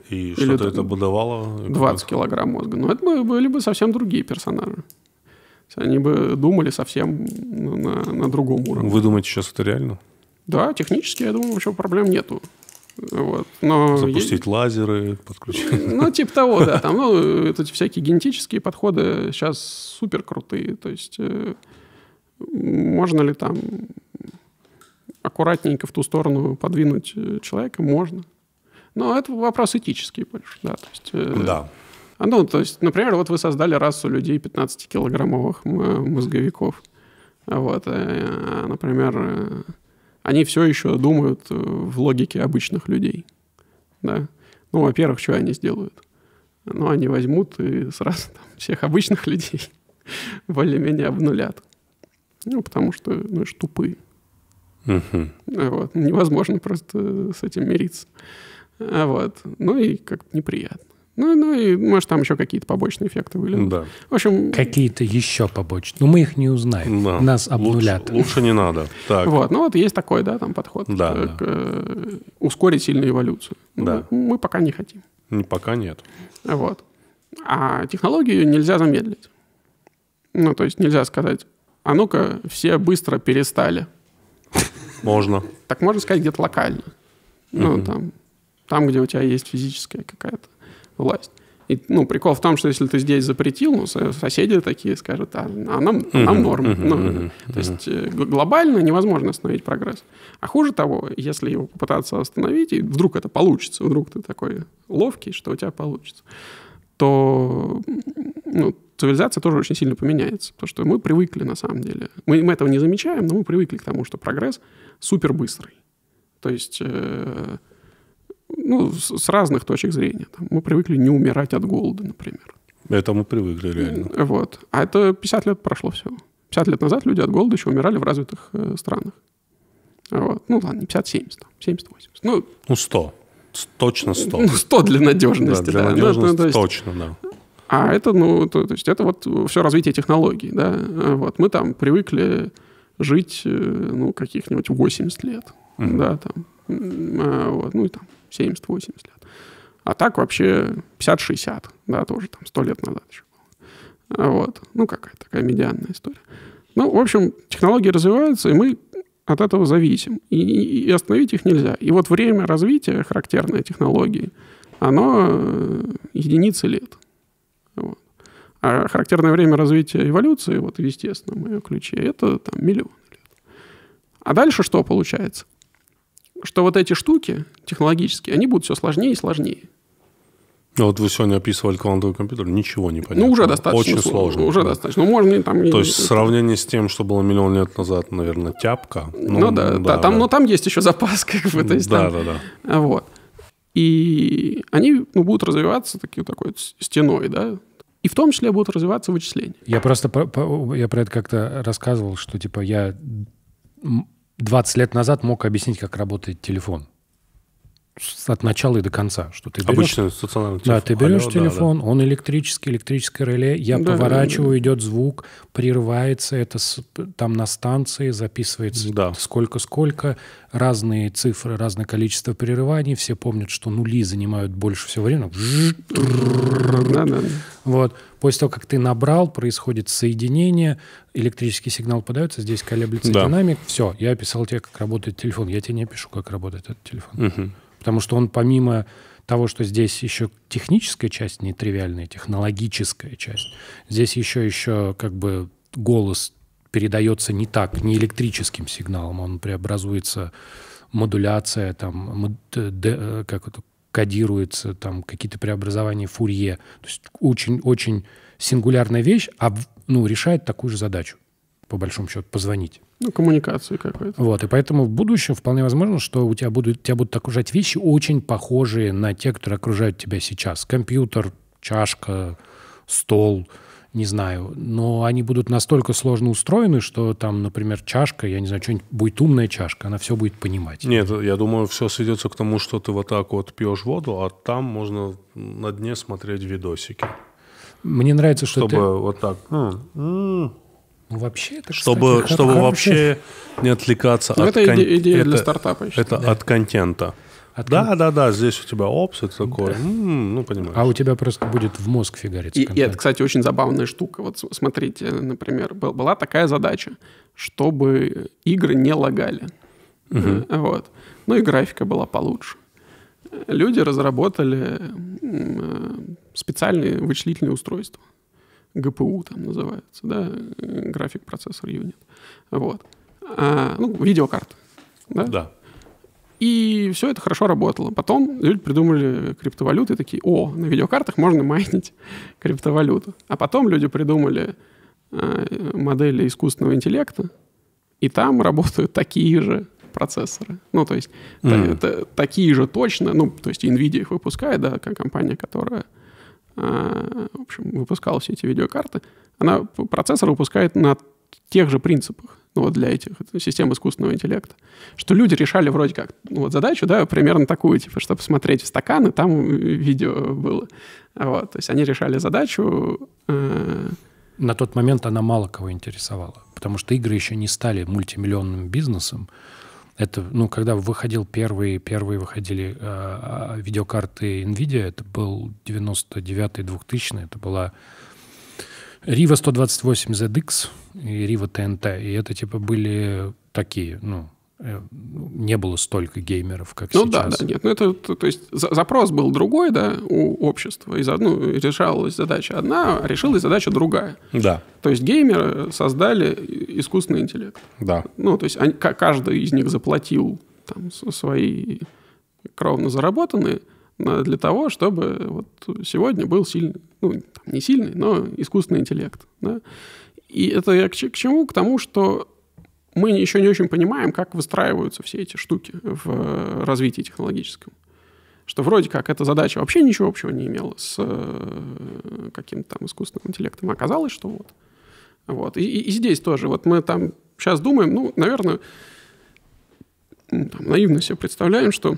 И Или что-то это бы давало? двадцать килограмм мозга. Но это бы, были бы совсем другие персонажи. Они бы думали совсем на, на другом уровне. Вы думаете, сейчас это реально? Да, технически, я думаю, вообще проблем нету. Вот. Но Запустить есть... лазеры, подключить. Ну, типа того, да. Там, ну, эти всякие генетические подходы сейчас супер крутые. То есть э, можно ли там аккуратненько в ту сторону подвинуть человека? Можно. Но это вопрос этический больше, да. То есть, э, Да. Ну, то есть, например, вот вы создали расу людей пятнадцатикилограммовых мозговиков. Вот. А, например, они все еще думают в логике обычных людей. Да? Ну, во-первых, что они сделают? Ну, они возьмут и сразу там, всех обычных людей более-менее обнулят. Ну, потому что, ну, это ж тупые. Угу. Вот. Невозможно просто с этим мириться. Вот. Ну, и как-то неприятно. Ну, ну, и, может, там еще какие-то побочные эффекты вылезут. Да. В общем... Какие-то еще побочные. Но мы их не узнаем. Да. Нас обнулят. Лучше, лучше не надо. Так. Вот. Ну, вот есть такой, да, там подход. Да, к, да. к, ускорить сильную эволюцию. Да. Ну, мы пока не хотим. Пока нет. Вот. А технологию нельзя замедлить. Ну, то есть нельзя сказать, а ну-ка, все быстро перестали. Можно. Так можно сказать где-то локально. Ну, Мгм. там, там, где у тебя есть физическая какая-то власть. И, ну, прикол в том, что если ты здесь запретил, ну, со- соседи такие скажут, а, а нам, а нам Мгм, норм. мгм, Ну, мгм, то есть э, г- глобально невозможно остановить прогресс. А хуже того, если его попытаться остановить, и вдруг это получится, вдруг ты такой ловкий, что у тебя получится, то ну, цивилизация тоже очень сильно поменяется. Потому что мы привыкли, на самом деле. Мы, мы этого не замечаем, но мы привыкли к тому, что прогресс супер быстрый. То есть... э, ну, с, с разных точек зрения. Там, мы привыкли не умирать от голода, например. Это мы привыкли реально. Вот. А это пятьдесят лет прошло всего. пятьдесят лет назад люди от голода еще умирали в развитых э, странах. Вот. Ну, ладно, не пятьдесят, семьдесят. семьдесят-восемьдесят. Ну, Ну, сто. С- Точно сто. ну, сто для надежности. Да, для да. Ну, надежности ну, то есть- точно, да. А это, ну, то, то есть это вот все развитие технологий, да. Вот. Мы там привыкли жить, э, ну, каких-нибудь восемьдесят лет. Мгм. Да, там. М, а, вот. Ну, и там семьдесят-восемьдесят лет. А так вообще пятьдесят-шестьдесят, да, тоже там сто лет назад еще было. А вот. Ну, какая-то такая медианная история. Ну, в общем, технологии развиваются, и мы от этого зависим. И, и остановить их нельзя. И вот время развития, характерное технологии, оно э, единицы лет. Вот. А характерное время развития эволюции, вот в естественном ее ключе, это там миллионы лет. А дальше что получается? Что вот эти штуки технологические, они будут все сложнее и сложнее. Ну, вот вы сегодня описывали квантовый компьютер, ничего не понятно. Ну, уже достаточно Очень сложно. сложно. Уже да. достаточно. Ну, можно там... То и- есть в сравнении с тем, что было миллион лет назад, наверное, тяпка. Ну, да, да, там, но там есть еще запас, как бы. То есть да, там- да, да. Вот. И они ну, будут развиваться такой, такой вот стеной, да. И в том числе будут развиваться вычисления. Я просто по- по- я про это как-то рассказывал, что типа я м, двадцать лет назад мог объяснить, как работает телефон. С- От начала и до конца. Что ты берешь, Обычный стационарный телефон. да, ты берешь Алло, да, телефон, он электрический, электрическое реле, я Да, поворачиваю, идет звук, прерывается, это с- там на станции записывается Да. сколько-сколько, разные цифры, разное количество прерываний, все помнят, что нули занимают больше всего времени. Да, да, да. Вот. После того, как ты набрал, происходит соединение, электрический сигнал подается, здесь колеблется Да. динамик. Все, я описал тебе, как работает телефон. Я тебе не опишу, как работает этот телефон. Мгм. Потому что он помимо того, что здесь еще техническая часть, нетривиальная, технологическая часть, здесь еще, еще как бы голос передается не так, не электрическим сигналом, он преобразуется, модуляция, там, мод- д- как это, кодируется, там, какие-то преобразования Фурье. То есть очень-очень сингулярная вещь, а в- ну, решает такую же задачу, по большому счету, позвонить. Ну, коммуникацию какой-то. Вот, и поэтому в будущем вполне возможно, что у тебя будут, тебя будут окружать вещи, очень похожие на те, которые окружают тебя сейчас. Компьютер, чашка, стол, не знаю. Но они будут настолько сложно устроены, что там, например, чашка, я не знаю, что-нибудь будет умная чашка, она все будет понимать. Нет, я думаю, все сведется к тому, что ты вот так вот пьешь воду, а там можно на дне смотреть видосики. Мне нравится, что Чтобы ты... вот так... м, м, Ну, вообще, это, Чтобы, кстати, чтобы хор- вообще не отвлекаться Ну, от... это кон- иде- идея для это- стартапа, я Это считаю. от контента. Да, да, да, здесь у тебя опс, это такое, м-м, ну, понимаешь. А у тебя просто будет в мозг фигариться. И, и это, кстати, очень забавная штука. Вот смотрите, например, был, была такая задача, чтобы игры не лагали. Uh-huh. Вот. Ну и графика была получше. Люди разработали специальные вычислительные устройства. ГПУ там называется, да, график процессор юнит. Вот. А, ну, видеокарты. Да? Да. И все это хорошо работало. Потом люди придумали криптовалюты, такие, о, на видеокартах можно майнить криптовалюту. А потом люди придумали э, модели искусственного интеллекта, и там работают такие же процессоры. Ну, то есть mm. та, та, такие же точно, ну, то есть NVIDIA их выпускает, да, как компания, которая, э, в общем, выпускала все эти видеокарты, она процессор выпускает на тех же принципах. Ну, вот для этих систем искусственного интеллекта, что люди решали вроде как ну, вот задачу, да, примерно такую, типа, чтобы смотреть в стакан, и там видео было. Вот, то есть они решали задачу. Э... На тот момент она мало кого интересовала, потому что игры еще не стали мультимиллионным бизнесом. Это, ну, когда выходил первые, первые выходили э, видеокарты NVIDIA, это был девяносто девятый двухтысячный, это была Riva сто двадцать восемь зет икс и Riva ти эн ти. И это типа были такие, ну, не было столько геймеров, как ну, сейчас. Ну да, да, нет. Ну это, то, то есть запрос был другой, да, у общества. И, ну, решалась задача одна, а решилась задача другая. Да. То есть геймеры создали искусственный интеллект. Да. Ну, то есть они, каждый из них заплатил там свои кровно заработанные для того, чтобы вот сегодня был сильный, ну, там, не сильный, но искусственный интеллект. Да? И это к, к чему? К тому, что мы еще не очень понимаем, как выстраиваются все эти штуки в развитии технологическом. Что вроде как эта задача вообще ничего общего не имела с каким-то там искусственным интеллектом. А оказалось, что вот. вот. И, и, и здесь тоже. Вот мы там сейчас думаем, ну, наверное, там, наивно себе представляем, что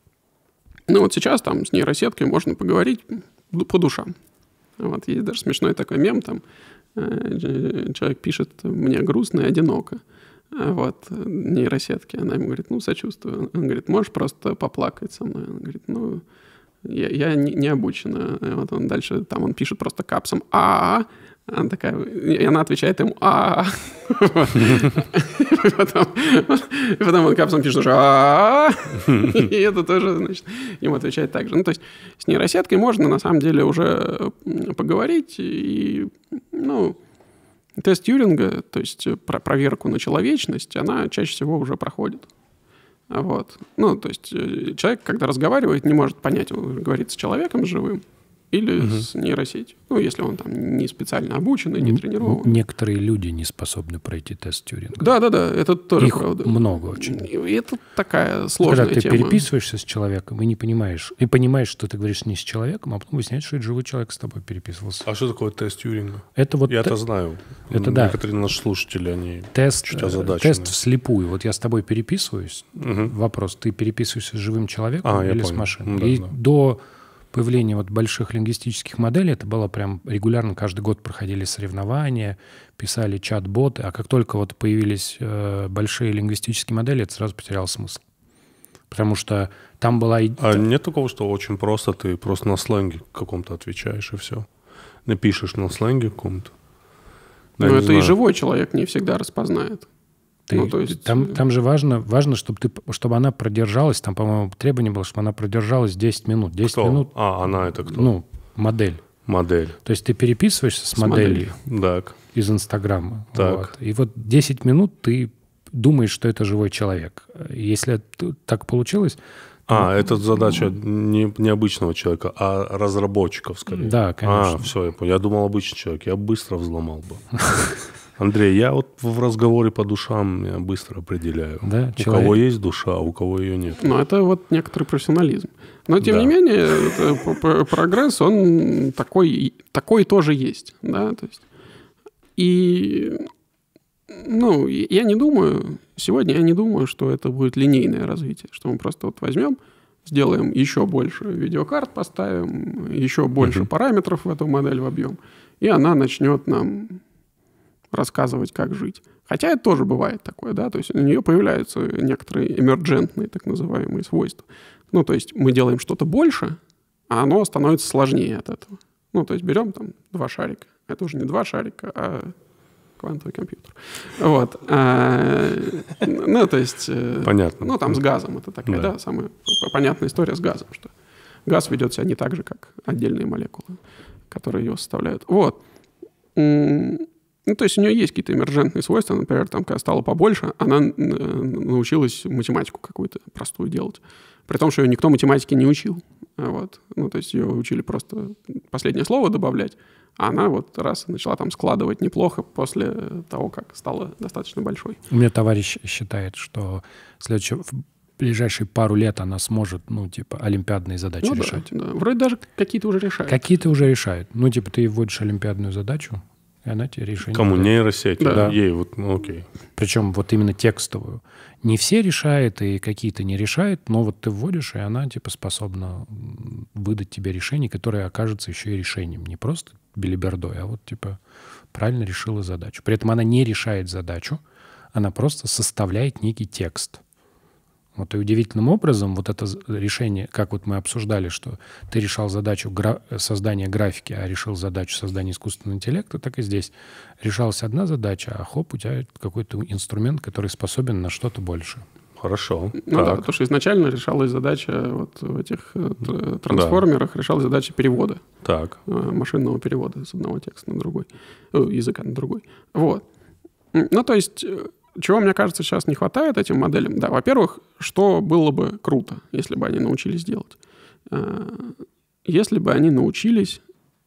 ну вот сейчас там с нейросеткой можно поговорить по душам. Вот есть даже смешной такой мем, там человек пишет: «Мне грустно и одиноко». Вот, нейросетки. Она ему говорит: ну, сочувствую. Он говорит: можешь просто поплакать со мной? Он говорит: ну, я, я не, не обучена. Вот он дальше, там он пишет просто капсом «а-а-а». Она такая, и она отвечает ему «а-а-а». И потом он капсом пишет уже «а-а-а». И это тоже, значит, ему отвечает так же. Ну, то есть с нейросеткой можно, на самом деле, уже поговорить. И, ну, тест Тьюринга, то есть проверку на человечность, она чаще всего уже проходит. Вот. Ну, то есть человек, когда разговаривает, не может понять, он говорит с человеком живым или угу. с нейросетью. Ну, если он там не специально обучен и не тренирован. Некоторые люди не способны пройти тест Тьюринга. Да-да-да, это тоже Их правда. много очень. И это такая сложная Когда ты тема. переписываешься с человеком и не понимаешь, и понимаешь, что ты говоришь не с человеком, а потом выясняешь, что это живой человек с тобой переписывался. А что такое тест Тьюринга? Это вот Я-то те... знаю. Это да. Некоторые наши слушатели, они тест, чуть озадачены. Тест вслепую. Вот я с тобой переписываюсь. Угу. Вопрос: ты переписываешься с живым человеком а, или с машиной? Да, и да. до появления вот больших лингвистических моделей это было прям регулярно, каждый год проходили соревнования, писали чат-боты, а как только вот появились э, большие лингвистические модели, это сразу потерял смысл. Потому что там была... А нет такого, что очень просто, ты просто на сленге каком-то отвечаешь и все? Напишешь на сленге каком-то? Ну, это знаю. И живой человек не всегда распознает. Ты, ну, то есть... там, там же важно, важно чтобы, ты, чтобы она продержалась, там, по-моему, требование было, чтобы она продержалась десять минут. десять кто? минут. А, она это кто? Ну, модель. Модель. То есть ты переписываешься с, с моделью, моделью. из Инстаграма. Так. Вот. И вот десять минут ты думаешь, что это живой человек. Если так получилось... А, это задача не, не обычного человека, а разработчиков, скорее. Да, конечно. А, все, я понял. Я думал, обычный человек. Я быстро взломал бы. Андрей, я вот в разговоре по душам я быстро определяю. Да, у человек... кого есть душа, а у кого ее нет. Ну, это вот некоторый профессионализм. Но, тем да. не менее, прогресс, он такой, такой тоже есть. Да? То есть, и, ну, я не думаю, сегодня я не думаю, что это будет линейное развитие, что мы просто вот возьмем, сделаем еще больше видеокарт, поставим, еще больше uh-huh. параметров в эту модель вобьем, и она начнет нам... рассказывать, как жить. Хотя это тоже бывает такое, да, то есть у нее появляются некоторые эмерджентные так называемые свойства. Ну, то есть мы делаем что-то больше, а оно становится сложнее от этого. Ну, то есть берем там два шарика. Это уже не два шарика, а квантовый компьютер. Вот. А, ну, то есть... Понятно. Ну, там с газом. Это такая, да, да самая понятная история с газом, что газ ведет себя не так же, как отдельные молекулы, которые его составляют. Вот. Ну, то есть у нее есть какие-то эмерджентные свойства. Например, там, когда стало побольше, она научилась математику какую-то простую делать. При том, что ее никто математики не учил. Вот. Ну, то есть ее учили просто последнее слово добавлять, а она вот раз начала там складывать неплохо после того, как стала достаточно большой. У меня товарищ считает, что в, следующем, в ближайшие пару лет она сможет, ну, типа, олимпиадные задачи ну, решать. Да, да. Вроде даже какие-то уже решают. Какие-то уже решают. Ну, типа, ты вводишь олимпиадную задачу, и она тебе решение Кому? дает. Нейросети? Да. Да. Ей вот, ну, окей. Причем вот именно текстовую. Не все решает, и какие-то не решает, но вот ты вводишь, и она, типа, способна выдать тебе решение, которое окажется еще и решением. Не просто белибердой, а вот, типа, правильно решила задачу. При этом она не решает задачу, она просто составляет некий текст. Вот и удивительным образом вот это решение, как вот мы обсуждали, что ты решал задачу гра- создания графики, а решил задачу создания искусственного интеллекта, так и здесь. Решалась одна задача, а хоп, у тебя какой-то инструмент, который способен на что-то больше. Хорошо. Ну так. да, потому что изначально решалась задача вот в этих э, трансформерах, да. решалась задача перевода. Так. Э, машинного перевода с одного текста на другой, э, языка на другой. Вот. Ну, то есть... Чего, мне кажется, сейчас не хватает этим моделям? Да, во-первых, что было бы круто, если бы они научились делать? Если бы они научились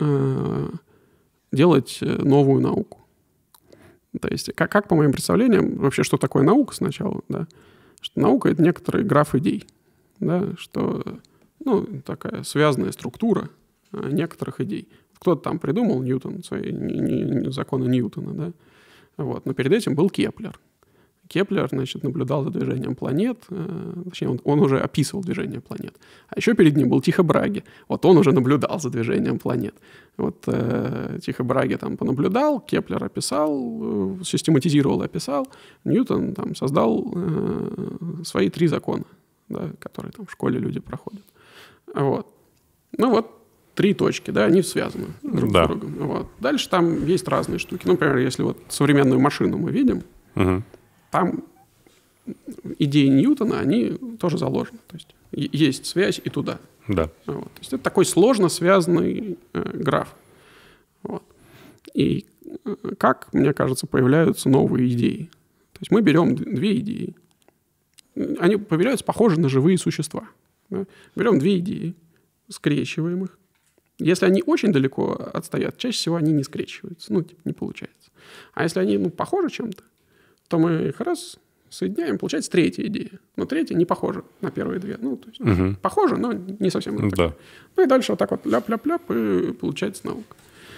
делать новую науку. То есть, как, как по моим представлениям, вообще, что такое наука сначала? Да? Что наука — это некоторый граф идей. Да? Что, ну, такая связанная структура некоторых идей. Кто-то там придумал Ньютон, свои не, не, законы Ньютона, да? Вот. Но перед этим был Кеплер. Кеплер, значит, наблюдал за движением планет, э, точнее, он, он уже описывал движение планет. А еще перед ним был Тихо Браге. Вот он уже наблюдал за движением планет. Вот э, Тихо Браге там понаблюдал, Кеплер описал, э, систематизировал и описал. Ньютон там создал э, свои три закона, да, которые там в школе люди проходят. Вот. Ну вот, три точки, да, они связаны друг да. с другом. Вот. Дальше там есть разные штуки. Ну, например, если вот современную машину мы видим, угу. там идеи Ньютона, они тоже заложены. То есть есть связь и туда. Да. Вот. То есть это такой сложно связанный э, граф. Вот. И э, как, мне кажется, появляются новые идеи. То есть мы берем две идеи. Они появляются похожи на живые существа. Да? Берем две идеи, скрещиваем их. Если они очень далеко отстоят, чаще всего они не скрещиваются. Ну, типа, не получается. А если они, ну, похожи чем-то, то мы их раз соединяем, получается третья идея. Но третья не похожа на первые две. Ну, то есть угу. похожа, но не совсем. Да. Ну, и дальше вот так вот ляп-ляп-ляп, и получается наука.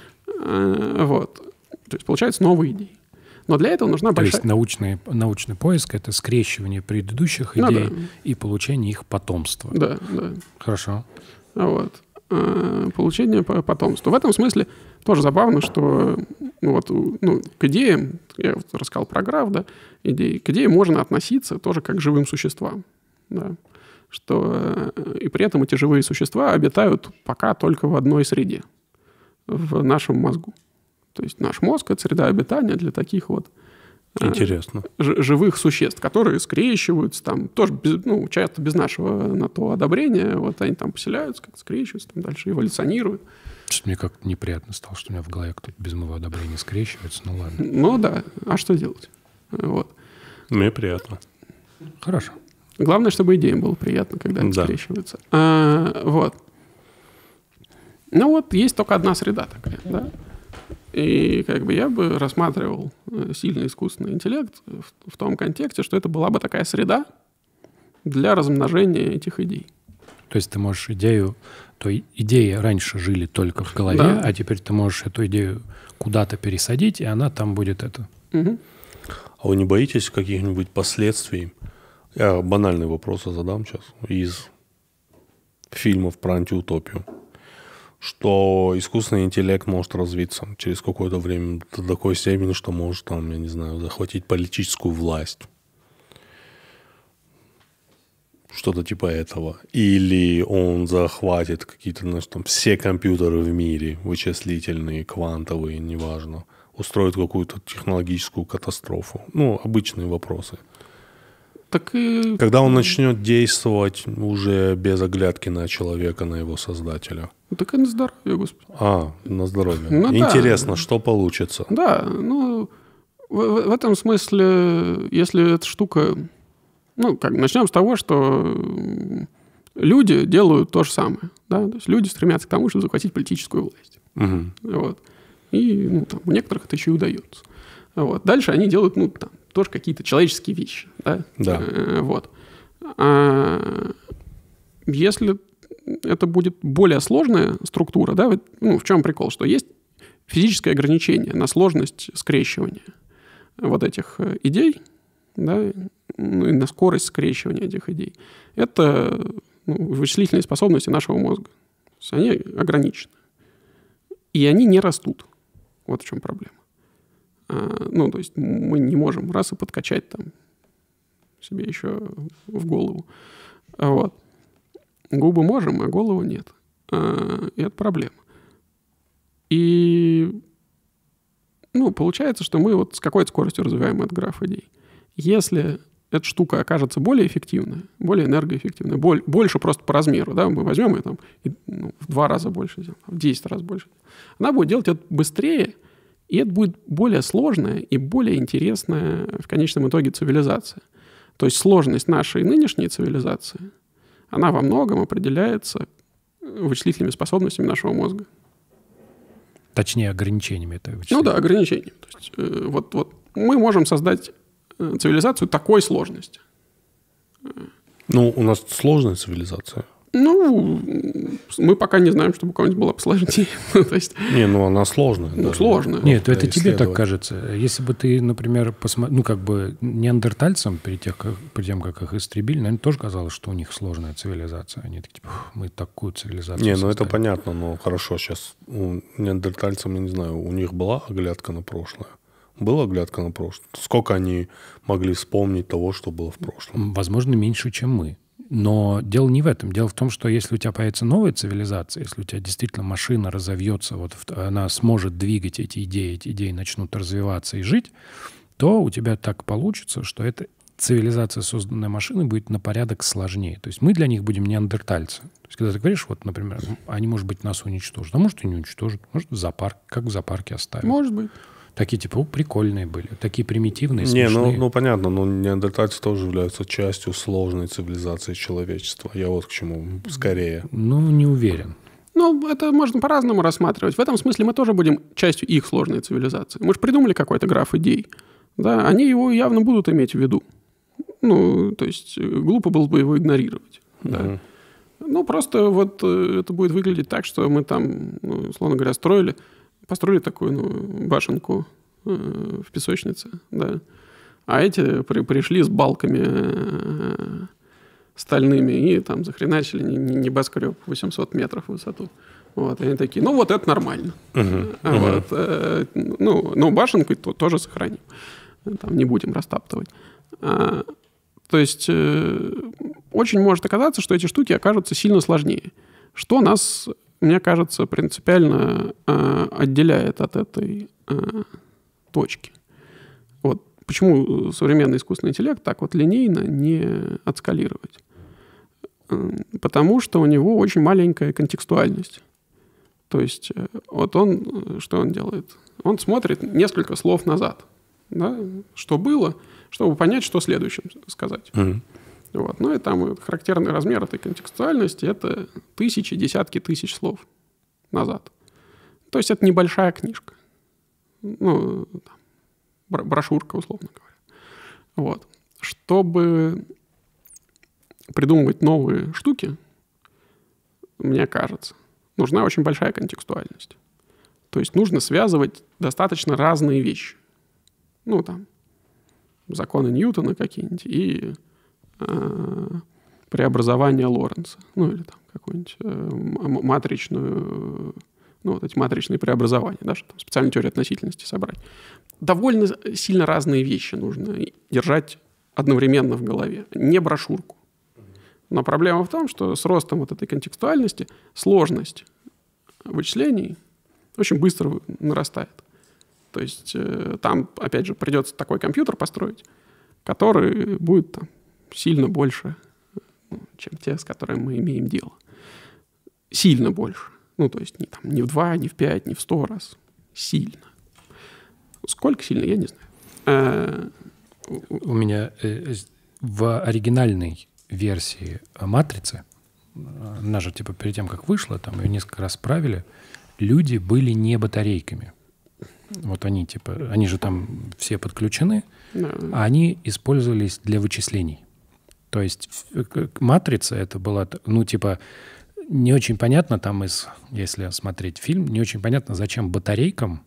А, вот. То есть получается новые идеи. Но для этого нужна То большая... То есть научный, научный поиск — это скрещивание предыдущих идей ну, да. и получение их потомства. Да, да. Хорошо. Вот. А, получение потомства. В этом смысле тоже забавно, что ну, вот, ну, к идеям, я вот рассказал про граф, да, идеи, к идеям можно относиться тоже как к живым существам. Да. Что, и при этом эти живые существа обитают пока только в одной среде, в нашем мозгу. То есть наш мозг — это среда обитания для таких вот Интересно. Ж- живых существ, которые скрещиваются, там, тоже без, ну, часто без нашего на то одобрения. Вот они там поселяются, как-то скрещиваются, там дальше эволюционируют. Что-то мне как-то неприятно стало, что у меня в голове кто-то без моего одобрения скрещивается. Ну ладно. Ну да, а что делать? Вот. Мне приятно. Хорошо. Главное, чтобы идеям было приятно, когда они да. скрещиваются. А, вот. Ну вот, есть только одна среда такая, да? И как бы я бы рассматривал сильный искусственный интеллект в, в том контексте, что это была бы такая среда для размножения этих идей. То есть ты можешь идею... То идеи раньше жили только в голове, да. а теперь ты можешь эту идею куда-то пересадить, и она там будет это. Угу. А вы не боитесь каких-нибудь последствий? Я банальный вопрос задам сейчас из фильмов про антиутопию. что искусственный интеллект может развиться через какое-то время до такой степени, что может, там, я не знаю, захватить политическую власть. Что-то типа этого. Или он захватит какие-то, значит, там, все компьютеры в мире, вычислительные, квантовые, неважно. Устроит какую-то технологическую катастрофу. Ну, обычные вопросы. Так и... Когда он начнет действовать уже без оглядки на человека, на его создателя. Так и на здоровье, господи. А, на здоровье. Ну, интересно, да. что получится. Да, ну, в, в этом смысле, если эта штука... Ну, как, начнем с того, что люди делают то же самое. Да? То есть люди стремятся к тому, чтобы захватить политическую власть. Угу. Вот. И ну, там, у некоторых это еще и удается. Вот. Дальше они делают ну, там, тоже какие-то человеческие вещи. Да? Да. Вот. А если это будет более сложная структура, да, ну, в чем прикол? Что есть физическое ограничение на сложность скрещивания вот этих идей, да, ну, и на скорость скрещивания этих идей. Это ну, вычислительные способности нашего мозга. То есть они ограничены. И они не растут. Вот в чем проблема. А, ну, то есть мы не можем раз и подкачать там себе еще в голову. Вот. Губы можем, а голову нет. А, и это проблема. И ну, получается, что мы вот с какой-то скоростью развиваем этот граф идей. Если эта штука окажется более эффективная, более энергоэффективная, боль, больше просто по размеру, да, мы возьмем ее там и, ну, в два раза больше, в десять раз больше, она будет делать это быстрее, и это будет более сложная и более интересная в конечном итоге цивилизация. То есть сложность нашей нынешней цивилизации, она во многом определяется вычислительными способностями нашего мозга. Точнее, ограничениями этого вычисления. Ну да, ограничениями. То есть, э, вот, вот мы можем создать цивилизацию такой сложности. Ну, у нас сложная цивилизация. Ну, мы пока не знаем, чтобы у кого-нибудь была посложнее. То есть, не, ну она сложная. Ну, сложная. Нет, это тебе так кажется. Если бы ты, например, посмотрел, ну, как бы неандертальцам перед, тех, как, перед тем, как их истребили, наверное, тоже казалось, что у них сложная цивилизация. Они такие, типа, мы такую цивилизацию Не, создали. ну это понятно, но хорошо, сейчас у неандертальцам, я не знаю, у них была оглядка на прошлое? Была оглядка на прошлое? Сколько они могли вспомнить того, что было в прошлом? Возможно, меньше, чем мы. Но дело не в этом. Дело в том, что если у тебя появится новая цивилизация, если у тебя действительно машина разовьется, вот она сможет двигать эти идеи, эти идеи начнут развиваться и жить, то у тебя так получится, что эта цивилизация, созданная машиной, будет на порядок сложнее. То есть мы для них будем неандертальцы. То есть когда ты говоришь, вот, например, они, может быть, нас уничтожат, а может и не уничтожат, может в зоопарк, как в зоопарке оставят. Может быть. Такие, типа, прикольные были, такие примитивные, смешные. Не, ну, смешные. ну понятно, но неандертальцы тоже являются частью сложной цивилизации человечества. Я вот к чему, скорее. Ну, не уверен. Ну, это можно по-разному рассматривать. В этом смысле мы тоже будем частью их сложной цивилизации. Мы же придумали какой-то граф идей. Да, они его явно будут иметь в виду. Ну, то есть глупо было бы его игнорировать. Uh-huh. Да. Ну, просто вот это будет выглядеть так, что мы там, ну, условно говоря, строили... Построили такую ну, башенку э, в песочнице, да. А эти при, пришли с балками э, стальными и там захреначили небоскреб восемьсот метров в высоту. Вот, и они такие, ну вот это нормально. Uh-huh. А, uh-huh. Вот, э, ну, ну, башенку то, тоже сохраним. Там не будем растаптывать. А, то есть э, очень может оказаться, что эти штуки окажутся сильно сложнее. Что нас... мне кажется, принципиально э, отделяет от этой э, точки. Вот почему современный искусственный интеллект так вот линейно не отскалировать? Э, потому что у него очень маленькая контекстуальность. То есть э, вот он, что он делает? Он смотрит несколько слов назад. Да? Что было, чтобы понять, что следующим сказать. Mm-hmm. Вот. Ну и там характерный размер этой контекстуальности – это тысячи, десятки тысяч слов назад. То есть это небольшая книжка. Ну, там, брошюрка, условно говоря. Вот. Чтобы придумывать новые штуки, мне кажется, нужна очень большая контекстуальность. То есть нужно связывать достаточно разные вещи. Ну, там, законы Ньютона какие-нибудь и... преобразование Лоренца. Ну, или там какую-нибудь э, матричную, ну, вот эти матричные преобразования, да, что там специальную теорию относительности собрать. Довольно сильно разные вещи нужно держать одновременно в голове, не брошюрку. Но проблема в том, что с ростом вот этой контекстуальности сложность вычислений очень быстро нарастает. То есть э, там, опять же, придется такой компьютер построить, который будет там сильно больше, чем те, с которыми мы имеем дело. Сильно больше. Ну, то есть не, там, не в два, не в пять, не в сто раз. Сильно. Сколько сильно, я не знаю. У меня э, в оригинальной версии «Матрицы», она же типа перед тем, как вышла, там ее несколько раз правили, люди были не батарейками. Вот они типа, они же там все подключены, да. А они использовались для вычислений. То есть «Матрица» это была, ну типа, не очень понятно там из, если смотреть фильм, не очень понятно, зачем батарейкам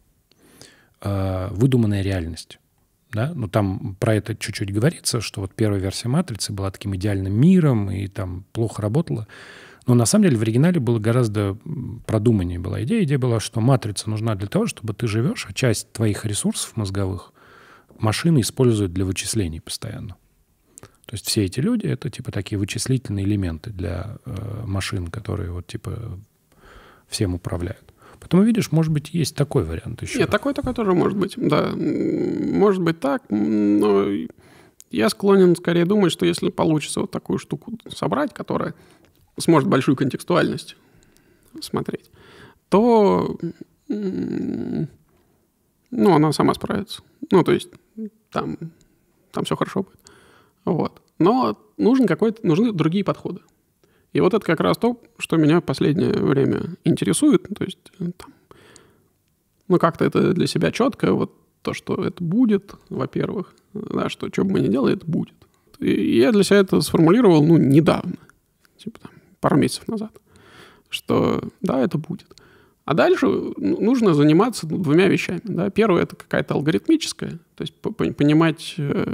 э, выдуманная реальность. Да? Ну, там про это чуть-чуть говорится, что вот первая версия «Матрицы» была таким идеальным миром и там плохо работала. Но на самом деле в оригинале было гораздо продуманнее была идея. Идея была, что матрица нужна для того, чтобы ты живешь, а часть твоих ресурсов мозговых машины используют для вычислений постоянно. То есть все эти люди — это типа такие вычислительные элементы для э, машин, которые вот типа всем управляют. Поэтому, видишь, может быть, есть такой вариант еще. Нет, такой такой тоже может быть, да. Может быть так, но я склонен скорее думать, что если получится вот такую штуку собрать, которая сможет большую контекстуальность смотреть, то ну, она сама справится. Ну, то есть там, там все хорошо будет. Вот. Но нужен какой-то, нужны другие подходы. И вот это как раз то, что меня в последнее время интересует. То есть, там, ну, как-то это для себя четко, вот то, что это будет, во-первых, да, что что бы мы ни делали, это будет. И я для себя это сформулировал, ну, недавно, типа там, пару месяцев назад, что да, это будет. А дальше нужно заниматься двумя вещами. Да. Первое — это какая-то алгоритмическая, то есть понимать,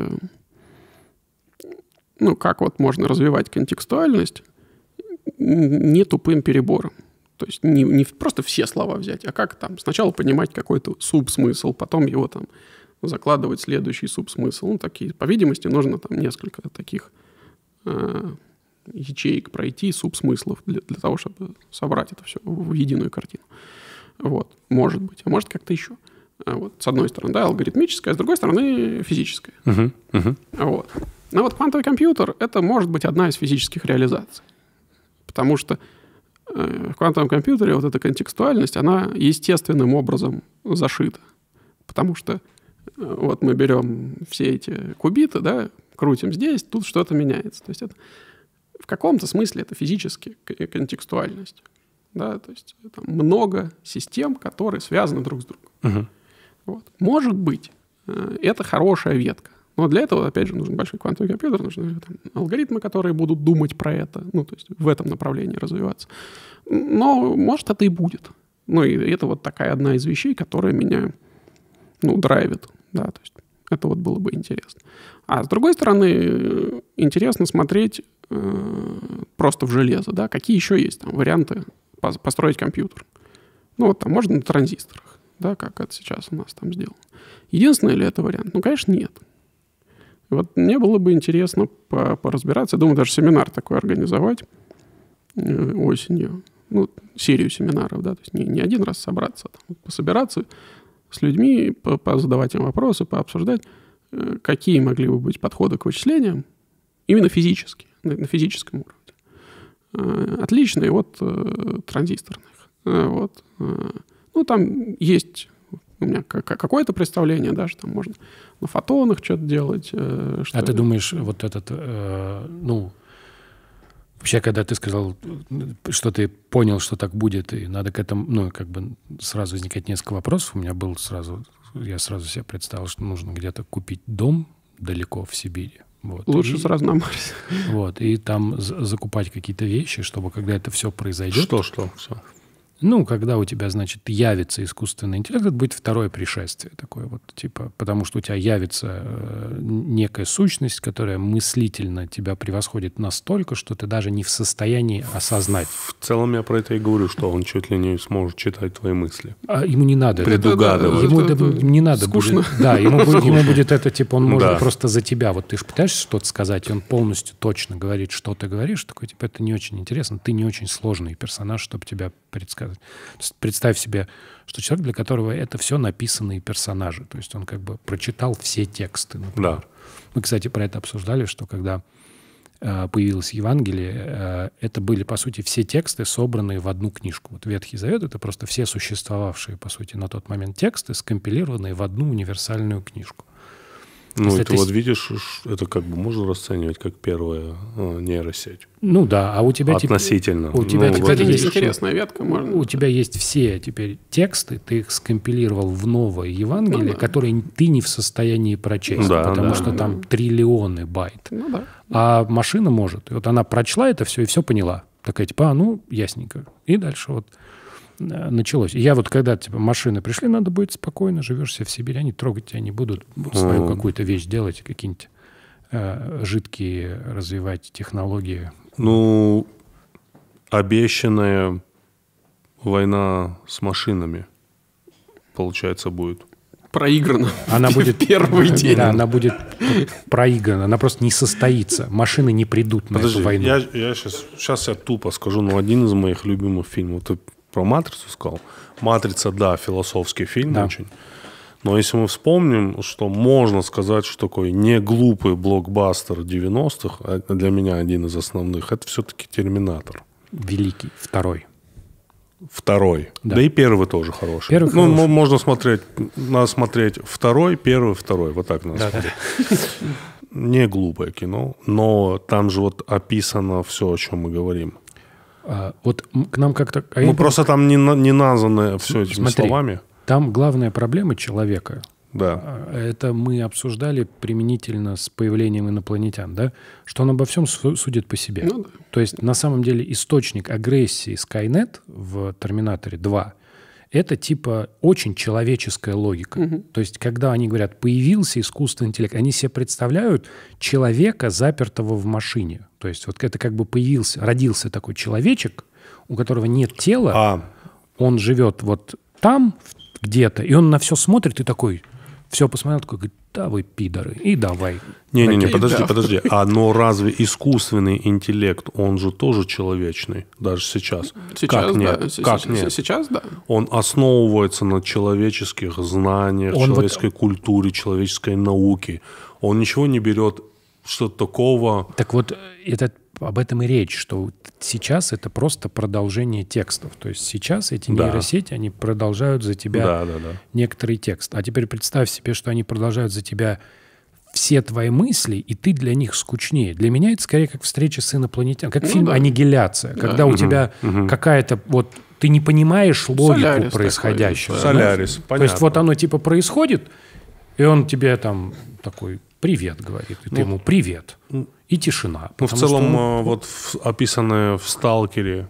ну, как вот можно развивать контекстуальность не тупым перебором. То есть не, не просто все слова взять, а как там сначала понимать какой-то субсмысл, потом его там закладывать следующий субсмысл. Ну, такие, по видимости, нужно там несколько таких э, ячеек пройти, субсмыслов для, для того, чтобы собрать это все в единую картину. Вот, может быть. А может как-то еще. Вот, с одной стороны, да, алгоритмическая, а с другой стороны физическая. Uh-huh, uh-huh. Вот. Но вот квантовый компьютер — это может быть одна из физических реализаций. Потому что э, в квантовом компьютере вот эта контекстуальность, она естественным образом зашита. Потому что э, вот мы берем все эти кубиты, да, крутим здесь, тут что-то меняется. То есть это, в каком-то смысле это физически контекстуальность. Да, то есть там много систем, которые связаны друг с другом. Uh-huh. Вот. Может быть, э, это хорошая ветка. Но для этого, опять же, нужен большой квантовый компьютер, нужны там алгоритмы, которые будут думать про это, ну, то есть в этом направлении развиваться. Но, может, это и будет. Ну, и это вот такая одна из вещей, которая меня, ну, драйвит, да, то есть это вот было бы интересно. А с другой стороны, интересно смотреть э, просто в железо, да, какие еще есть там варианты построить компьютер. Ну, вот там можно на транзисторах, да, как это сейчас у нас там сделано. Единственный ли это вариант? Ну, конечно, нет. Вот мне было бы интересно поразбираться. Я думаю, даже семинар такой организовать э, осенью. Ну, серию семинаров, да, то есть не, не один раз собраться, а там, пособираться с людьми, позадавать им вопросы, пообсуждать, э, какие могли бы быть подходы к вычислениям именно физически, на, на физическом уровне. Э, отличные от э, транзисторных. Э, вот. Э, ну, там есть... У меня какое-то представление, да, что там можно на фотонах что-то делать. Э, что а ты думаешь, вот этот, э, ну, вообще, когда ты сказал, что ты понял, что так будет, и надо к этому, ну, как бы сразу возникает несколько вопросов. У меня был сразу, я сразу себе представил, что нужно где-то купить дом далеко в Сибири. Вот, Лучше и, сразу на Марсе. Вот, и там закупать какие-то вещи, чтобы когда это все произойдет... Что, что, все? Ну, когда у тебя, значит, явится искусственный интеллект, это будет второе пришествие такое вот, типа, потому что у тебя явится э, некая сущность, которая мыслительно тебя превосходит настолько, что ты даже не в состоянии осознать. В целом я про это и говорю, что он чуть ли не сможет читать твои мысли. А ему не надо. Предугадывать. Ему это, это, это не надо скучно. будет. Да, ему будет, ему будет это, типа, он может Да. просто за тебя. Вот ты же пытаешься что-то сказать, и он полностью точно говорит, что ты говоришь, такой, типа, это не очень интересно, ты не очень сложный персонаж, чтобы тебя предсказать. То есть представь себе, что человек, для которого это все написанные персонажи, то есть он как бы прочитал все тексты. Например. Да. Мы, кстати, про это обсуждали, что когда э, появилось Евангелие, э, это были, по сути, все тексты, собранные в одну книжку. Вот Ветхий Завет — это просто все существовавшие, по сути, на тот момент тексты, скомпилированные в одну универсальную книжку. Ну, Если это ты вот с- видишь, ш- это как бы можно расценивать как первая э, нейросеть. Ну да, а у тебя теперь- Относительно. у тебя Ну, теперь вот Кстати, есть- есть интересная ветка, можно... У тебя есть все теперь тексты, ты их скомпилировал в новое Евангелие, Ну да. которые ты не в состоянии прочесть, Да, потому да. что там триллионы байт. Ну да. А машина может. И вот она прочла это все и все поняла. Такая, типа, а, ну, ясненько. И дальше вот э, началось. И я вот, когда, типа, машины пришли, надо будет спокойно, живешь себе в Сибири, они трогать тебя не будут, будут свою Мгм. какую-то вещь делать, какие-нибудь э, жидкие развивать технологии. Ну, обещанная война с машинами, получается, будет. Проиграно. Она будет... Первый день. Да, она будет проиграна. Она просто не состоится. Машины не придут на Подожди, эту войну. я, я сейчас, сейчас я тупо скажу, но один из моих любимых фильмов. Ты про «Матрицу» сказал? «Матрица», да, философский фильм Да. очень. Но если мы вспомним, что можно сказать, что такой не глупый блокбастер девяностых, а для меня один из основных, это все-таки «Терминатор». Великий. Второй. Второй. Да. Да, и первый тоже хороший. Первый ну, хороший. мо- можно смотреть, надо смотреть второй, первый, второй. Вот так надо Да-да. смотреть. Не глупое кино, но там же вот описано все, о чем мы говорим. А, вот м, к нам как-то... а я Мы не просто там не, на- не названы все этими Смотри. словами. Там главная проблема человека. Да. А, Это мы обсуждали применительно с появлением инопланетян, да? Что он обо всем су- судит по себе. Ну да. То есть, на самом деле, источник агрессии Skynet в «Терминаторе два» — это типа очень человеческая логика. То есть, когда они говорят «появился искусственный интеллект», они себе представляют человека, запертого в машине. То есть, вот это как бы появился, родился такой человечек, у которого нет тела, А, он живет вот там в- где-то, и он на все смотрит и такой, все посмотрел, такой, говорит, да вы пидоры, и давай. не-не-не, Окей, подожди, да. подожди. А но разве искусственный интеллект, он же тоже человечный, даже сейчас? Сейчас, как нет? да. С- Как с- нет? Сейчас, да. Он основывается на человеческих знаниях, Он вот- человеческой культуре, человеческой науке. Он ничего не берет что-то такого. Так вот, э, это, об этом и речь, что сейчас это просто продолжение текстов. То есть сейчас эти Да. нейросети, они продолжают за тебя Да, да, да. некоторый текст. А теперь представь себе, что они продолжают за тебя все твои мысли, и ты для них скучнее. Для меня это скорее как встреча с инопланетянами, как Ну фильм да. «Аннигиляция», когда у тебя какая-то вот... Ты не понимаешь логику Солярис происходящего. такой, знаешь? Солярис, То есть понятно. вот оно типа происходит, и он тебе там такой «привет» говорит, и ты ему «привет». И тишина. Ну, в потому целом, что он- э, вот в- описанное в «Сталкере»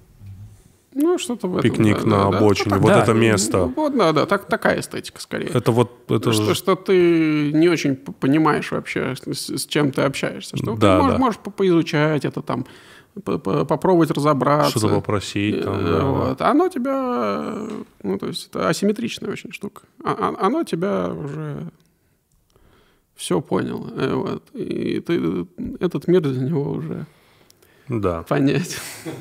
Ну, что-то в этом. пикник да, на да, да. обочине, Ну, вот да. это место. Ну, вот, да, да, так, такая эстетика скорее. Это вот, это что, же- что ты не очень п- понимаешь вообще, с, с чем ты общаешься. Что Да, ты можешь, да. можешь по- поизучать это там, по- по- попробовать разобраться. что-то попросить. Там, Э, да, да. вот. Оно тебя, ну, то есть это асимметричная очень штука. А- а- оно тебя уже все понял. э, Вот. И ты этот мир для него уже Да. понять.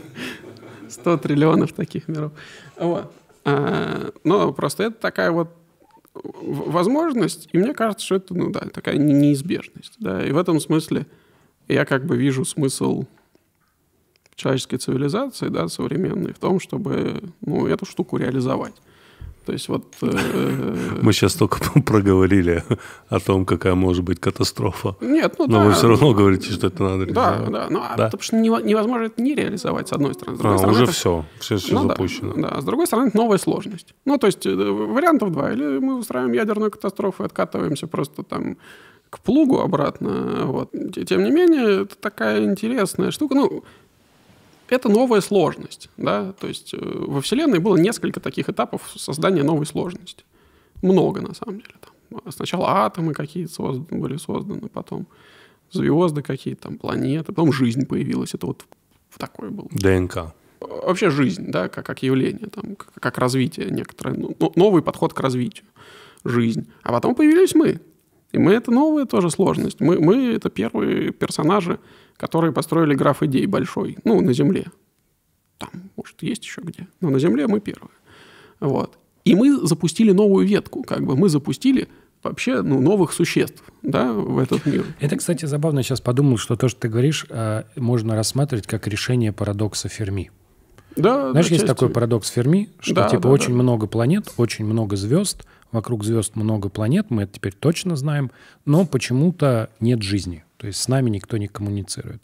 Сто триллионов таких миров. Вот. А, но просто это такая вот в- возможность, и мне кажется, что это, ну да, такая не- неизбежность. Да. И в этом смысле я как бы вижу смысл человеческой цивилизации, да, современной, в том, чтобы, ну, эту штуку реализовать. То есть вот... э, Мы сейчас только проговорили о том, какая может быть катастрофа. Нет, ну Но да. вы все равно говорите, что это надо Да, реализовать. да. Ну, а Да. потому что нево- невозможно это не реализовать, с одной стороны. С другой А, стороны, уже это- все, все, все Ну да, запущено. да. С другой стороны, это новая сложность. Ну, то есть э, вариантов два. Или мы устраиваем ядерную катастрофу и откатываемся просто там к плугу обратно. Вот. Т- Тем не менее, это такая интересная штука. Ну, это новая сложность. Да? То есть во Вселенной было несколько таких этапов создания новой сложности. Много, на самом деле. Там. Сначала атомы какие-то создан, были созданы, потом звезды какие-то, там, планеты, потом жизнь появилась. Это вот такой был. ДНК. Вообще жизнь, да, как, как явление, там, как, как развитие некоторое. Ну, новый подход к развитию. Жизнь. А потом появились мы. И мы — это новая тоже сложность. Мы, мы — это первые персонажи, которые построили граф идей большой. Ну, на Земле. Там, может, есть еще где. Но на Земле мы первые. Вот. И мы запустили новую ветку. Как бы мы запустили вообще ну, новых существ, да, в этот мир. Это, кстати, забавно. Сейчас подумал, что то, что ты говоришь, можно рассматривать как решение парадокса Ферми. Да, Знаешь, да, есть части... такой парадокс Ферми, что да, типа да, очень да. много планет, очень много звезд, вокруг звезд много планет, мы это теперь точно знаем, но почему-то нет жизни. То есть с нами никто не коммуницирует.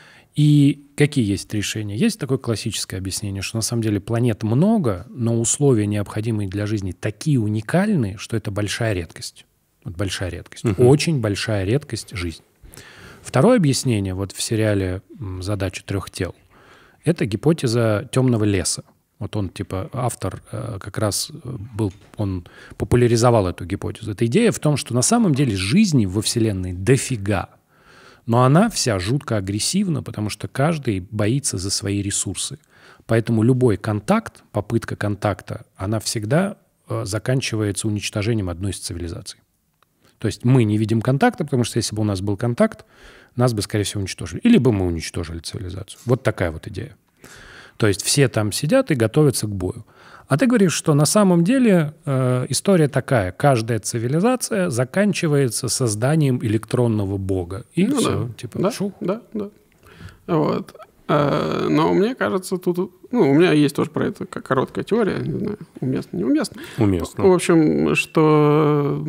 И какие есть решения? Есть такое классическое объяснение, что на самом деле планет много, но условия, необходимые для жизни, такие уникальные, что это большая редкость. Вот большая редкость. Uh-huh. Очень большая редкость жизни. Второе объяснение вот в сериале «Задача трех тел» — это гипотеза темного леса. Вот он, типа, автор как раз был, он популяризовал эту гипотезу. Эта идея в том, что на самом деле жизни во Вселенной дофига. Но она вся жутко агрессивна, потому что каждый боится за свои ресурсы. Поэтому любой контакт, попытка контакта, она всегда заканчивается уничтожением одной из цивилизаций. То есть мы не видим контакта, потому что если бы у нас был контакт, нас бы, скорее всего, уничтожили. Или бы мы уничтожили цивилизацию. Вот такая вот идея. То есть все там сидят и готовятся к бою. А ты говоришь, что на самом деле э, история такая. Каждая цивилизация заканчивается созданием электронного бога. И ну, все. Да. Типа, да, шух. да, да. Вот. А, но мне кажется, тут... Ну, у меня есть тоже про это короткая теория. Не знаю, уместно, неуместно. Уместно. В общем, что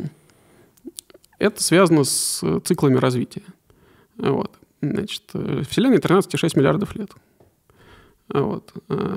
это связано с циклами развития. Вот. Значит, Вселенной тринадцать целых шесть миллиардов лет. Вот.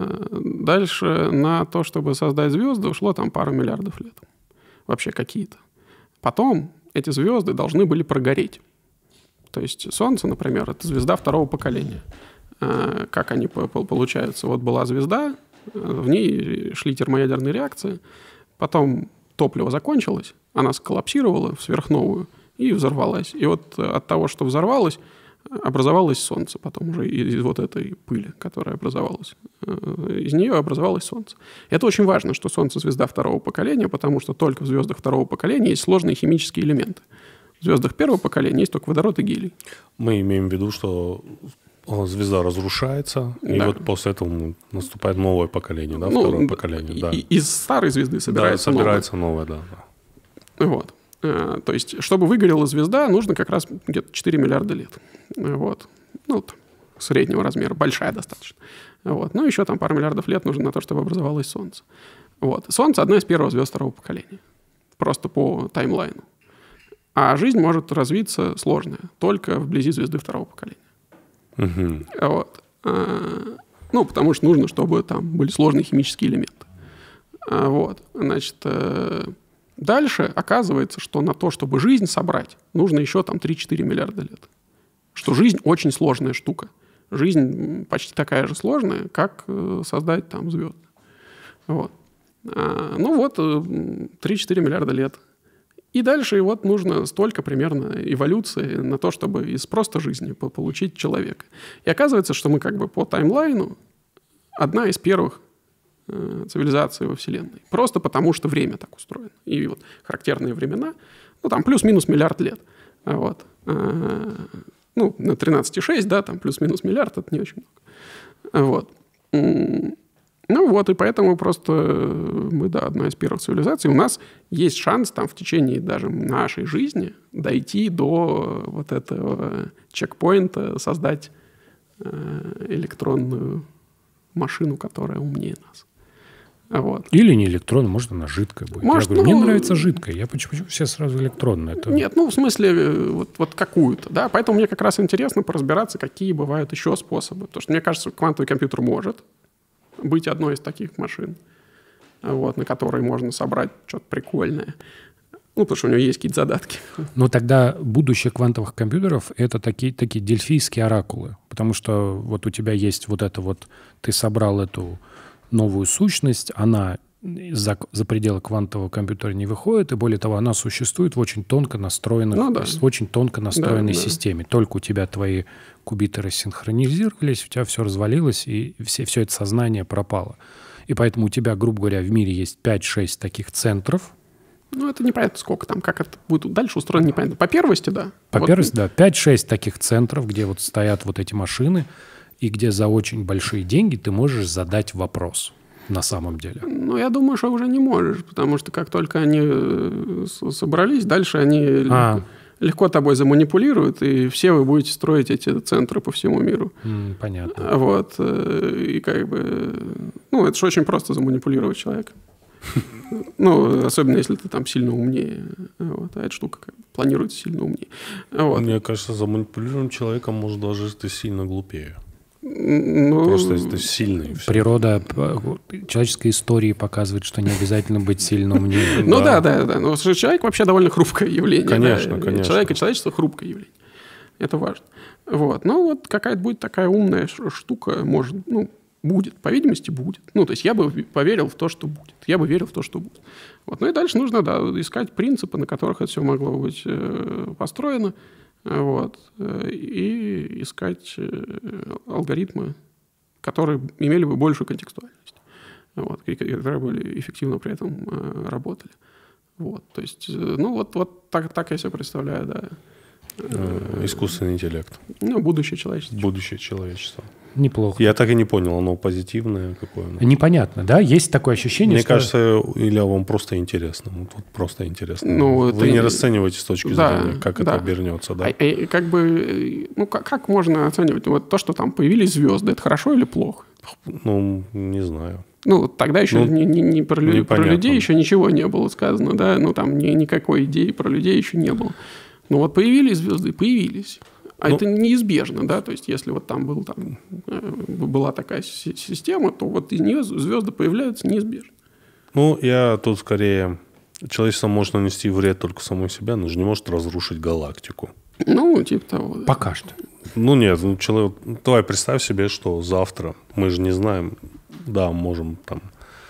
Дальше на то, чтобы создать звезды, ушло там пару миллиардов лет. Вообще какие-то. Потом эти звезды должны были прогореть. То есть Солнце, например, это звезда второго поколения. Как они получаются? Вот была звезда, в ней шли термоядерные реакции, потом топливо закончилось, она сколлапсировала в сверхновую и взорвалась. И вот от того, что взорвалось, образовалось Солнце потом уже из вот этой пыли, которая образовалась. Из нее образовалось Солнце. Это очень важно, что Солнце — звезда второго поколения, потому что только в звездах второго поколения есть сложные химические элементы. В звездах первого поколения есть только водород и гелий. Мы имеем в виду, что звезда разрушается, и да. вот после этого наступает новое поколение, да, ну, второе поколение. Да. Из старой звезды собирается, да, собирается новое. новое, да. Вот. То есть, чтобы выгорела звезда, нужно как раз где-то четыре миллиарда лет. Вот. Ну, среднего размера, большая достаточно. Вот. Ну, еще там пару миллиардов лет нужно на то, чтобы образовалось Солнце. Вот. Солнце — одна из первых звезд второго поколения. Просто по таймлайну. А жизнь может развиться сложная, только вблизи звезды второго поколения. Угу. Вот. Ну, потому что нужно, чтобы там были сложные химические элементы. Вот. Значит... Дальше оказывается, что на то, чтобы жизнь собрать, нужно еще там три-четыре миллиарда лет. Что жизнь очень сложная штука. Жизнь почти такая же сложная, как создать там звезды. Вот. А, ну вот, три-четыре миллиарда лет. И дальше вот нужно столько примерно эволюции на то, чтобы из просто жизни получить человека. И оказывается, что мы как бы по таймлайну одна из первых цивилизации во Вселенной. Просто потому, что время так устроено. И вот характерные времена, ну, там плюс-минус миллиард лет. Вот. Ну, на тринадцать целых шесть, да, там плюс-минус миллиард, это не очень много. Вот. Ну вот, и поэтому просто мы, да, одна из первых цивилизаций. У нас есть шанс там в течение даже нашей жизни дойти до вот этого чекпоинта, создать электронную машину, которая умнее нас. Вот. Или не электронная, может, она жидкая будет. Может, я говорю, ну, мне нравится жидкая. Я почему все сразу электронные? Это... Нет, ну, в смысле, вот, вот какую-то, да. Поэтому мне как раз интересно поразбираться, какие бывают еще способы. Потому что, мне кажется, квантовый компьютер может быть одной из таких машин, вот, на которой можно собрать что-то прикольное. Ну, потому что у него есть какие-то задатки. Но тогда будущее квантовых компьютеров — это такие, такие дельфийские оракулы. Потому что вот у тебя есть вот это вот... Ты собрал эту новую сущность, она за, за пределы квантового компьютера не выходит, и более того, она существует в очень тонко настроенных, ну, да. в очень тонко настроенной да, системе. Да. Только у тебя твои кубиты рассинхронизировались, у тебя все развалилось, и все, все это сознание пропало. И поэтому у тебя, грубо говоря, в мире есть пять-шесть таких центров. Ну, это непонятно сколько там, как это будет дальше устроено, непонятно. По первости, да. По вот. первости, да. пять-шесть таких центров, где вот стоят вот эти машины, и где за очень большие деньги ты можешь задать вопрос на самом деле. Ну, я думаю, что уже не можешь, потому что как только они собрались, дальше они а. легко тобой заманипулируют, и все вы будете строить эти центры по всему миру. Mm, понятно. Вот. И как бы... Ну, это же очень просто заманипулировать человека. Ну, особенно если ты там сильно умнее. Вот. А эта штука как бы планируется сильно умнее. Вот. Мне кажется, заманипулированным человеком может даже если ты сильно глупее. Ну, Просто если ты сильный. Все. Природа человеческой истории показывает, что не обязательно быть сильно умнее. Ну да, да, да. Но человек вообще довольно хрупкое явление. Конечно, конечно. Человек и человечество хрупкое явление. Это важно. Вот. Ну вот какая-то будет такая умная штука, может, ну, будет. По видимости, будет. Ну, то есть я бы поверил в то, что будет. Я бы верил в то, что будет. Вот. Ну и дальше нужно, да, искать принципы, на которых это все могло быть э, построено. Вот. И искать алгоритмы, которые имели бы большую контекстуальность. Вот. И которые были эффективно при этом работали. Вот. То есть, ну, вот, вот так, так я себе представляю, да. Искусственный интеллект. Ну, будущее человечества. Будущее человечества. Неплохо. Я так и не понял, оно позитивное какое? Оно? Непонятно, да? Есть такое ощущение, Мне что... кажется, Илья, вам просто интересно. Вот просто интересно. Ну, Вы это... не расцениваете с точки да, зрения, как да. это обернется, да? А, а, как бы, ну, как, как можно оценивать? Вот то, что там появились звезды, это хорошо или плохо? Ну, не знаю. Ну, тогда еще ну, не, не, не про, про людей еще ничего не было сказано, да? Ну, там ни, никакой идеи про людей еще не было. Ну, вот появились звезды, появились. А ну, это неизбежно, да, то есть если вот там, был, там была такая система, то вот из нее звезды появляются неизбежно. Ну, я тут скорее... Человечество может нанести вред только самому себе, но же не может разрушить галактику. Ну, типа того. Да. Пока что. Ну, нет, ну, человек... Давай представь себе, что завтра, мы же не знаем, да, можем там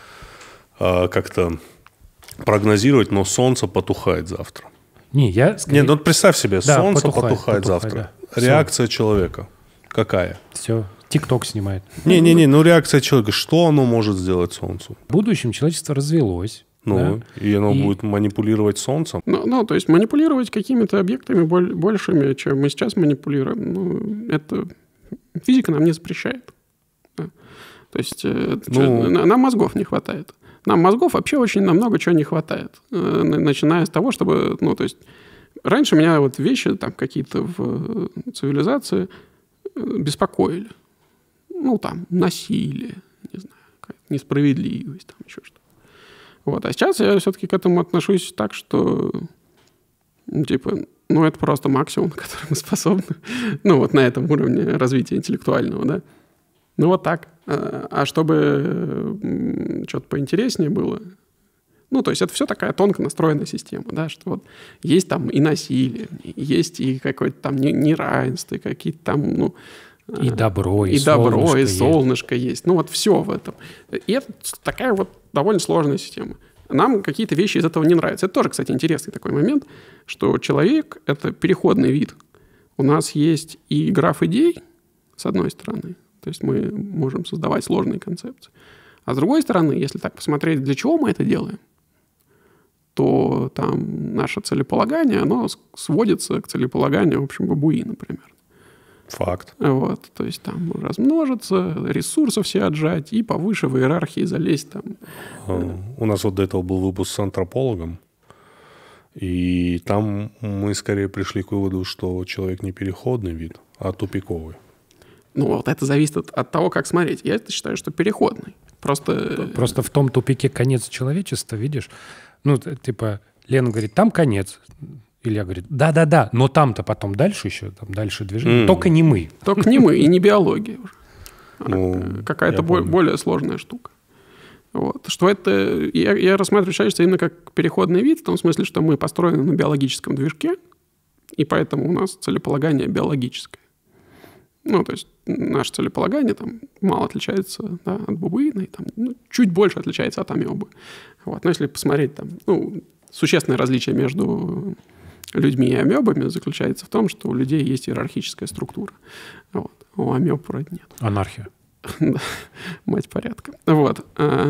э, как-то прогнозировать, но солнце потухает завтра. Не, я скорее... Нет, ну представь себе, да, солнце потухает, потухает, потухает завтра. Да. Реакция Все. человека какая? Все, ТикТок снимает. Не-не-не, ну реакция человека, что оно может сделать солнцу? В будущем человечество развелось. Ну, да? и оно и... будет манипулировать солнцем? Ну, ну, то есть манипулировать какими-то объектами боль, большими, чем мы сейчас манипулируем, ну, это физика нам не запрещает. Да. То есть ну... что, нам мозгов не хватает. Нам мозгов вообще очень на много чего не хватает. Начиная с того, чтобы... Ну, то есть раньше меня вот вещи там какие-то в цивилизации беспокоили. Ну, там, насилие, не знаю, несправедливость, там еще что-то. Вот. А сейчас я все-таки к этому отношусь так, что, ну, типа, ну, это просто максимум, на который мы способны. Ну, вот на этом уровне развития интеллектуального, да. Ну, вот так. А чтобы что-то поинтереснее было, ну, то есть это все такая тонко настроенная система, да, что вот есть там и насилие, есть и какое-то там неравенство, и какие-то там, ну... И добро, и, и добро, солнышко и есть. солнышко есть. Ну, вот все в этом. И это такая вот довольно сложная система. Нам какие-то вещи из этого не нравятся. Это тоже, кстати, интересный такой момент, что человек — это переходный вид. У нас есть и граф идей, с одной стороны, то есть мы можем создавать сложные концепции. А с другой стороны, если так посмотреть, для чего мы это делаем, то там наше целеполагание, оно сводится к целеполаганию, в общем, бабуина, например. Факт. Вот, то есть там размножиться, ресурсы все отжать и повыше в иерархии залезть там. У нас вот до этого был выпуск с антропологом, и там мы скорее пришли к выводу, что человек не переходный вид, а тупиковый. Ну, вот это зависит от, от того, как смотреть. Я считаю, что переходный. Просто... Просто в том тупике конец человечества, видишь? Ну, типа, Лена говорит, там конец. Илья говорит, да-да-да, но там-то потом дальше еще, там дальше движение. Mm. Только не мы. Только не мы, и не биология уже. Ну, какая-то бо- более сложная штука. Вот. Что это, я, я рассматриваю человечество именно как переходный вид, в том смысле, что мы построены на биологическом движке, и поэтому у нас целеполагание биологическое. Ну, то есть наше целеполагание там мало отличается, да, от бубыиной, там, ну, чуть больше отличается от амебы. Вот. Но если посмотреть, там, ну, существенное различие между людьми и амебами заключается в том, что у людей есть иерархическая структура. Вот. У амеб вроде нет. Анархия. Мать порядка. Вот.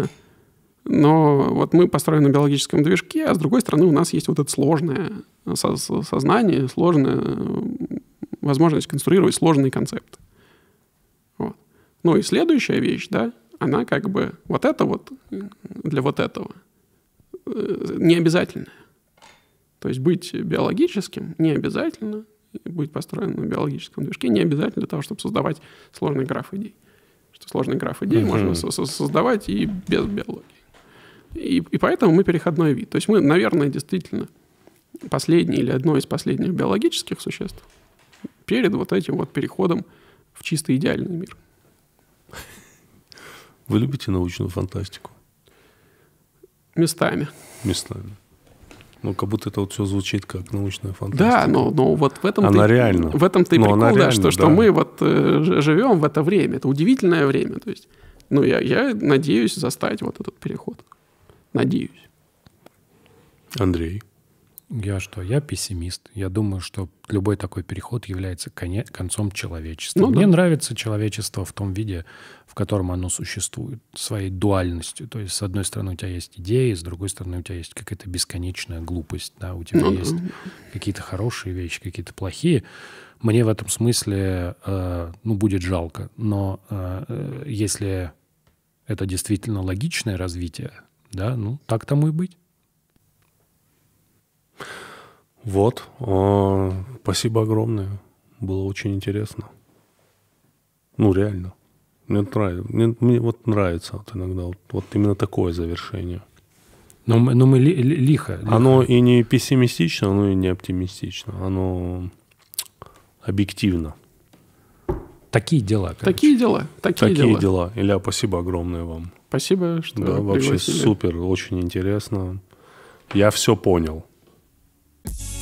Но вот мы построены на биологическом движке, а с другой стороны у нас есть вот это сложное сознание, сложная возможность конструировать сложные концепты. Вот. Ну и следующая вещь, да, она как бы вот это вот для вот этого не обязательно. То есть быть биологическим не обязательно, быть построенным на биологическом движке не обязательно для того, чтобы создавать сложный граф идей. Что сложный граф идей uh-huh. можно со- создавать и без биологии. И, и поэтому мы переходной вид. То есть мы, наверное, действительно последний или одно из последних биологических существ перед вот этим вот переходом в чисто идеальный мир. Вы любите научную фантастику? Местами. Местами. Ну, как будто это вот все звучит как научная фантастика. Да, но, но вот в этом-то, она реально. В этом-то и но прикол, да, реально, что, да. что мы вот э, живем в это время. Это удивительное время. То есть, ну, я, я надеюсь застать вот этот переход. Надеюсь. Андрей? Я что? Я пессимист. Я думаю, что любой такой переход является коне- концом человечества. Ну, Мне да. нравится человечество в том виде, в котором оно существует, своей дуальностью. То есть, с одной стороны, у тебя есть идеи, с другой стороны, у тебя есть какая-то бесконечная глупость. Да? У тебя Ну, есть да. какие-то хорошие вещи, какие-то плохие. Мне в этом смысле э, ну, будет жалко. Но э, если это действительно логичное развитие, да, ну, так тому и быть. Вот. О, спасибо огромное. Было очень интересно. Ну, реально. Мне нравится. Мне, мне вот нравится вот иногда вот, вот именно такое завершение. Но мы, но мы ли, ли, лихо, лихо. Оно и не пессимистично, оно и не оптимистично. Оно объективно. Такие дела. Короче. Такие дела. Такие, Такие дела. дела. Илья, спасибо огромное вам. Спасибо, что Да, вообще пригласили. супер, очень интересно. Я все понял.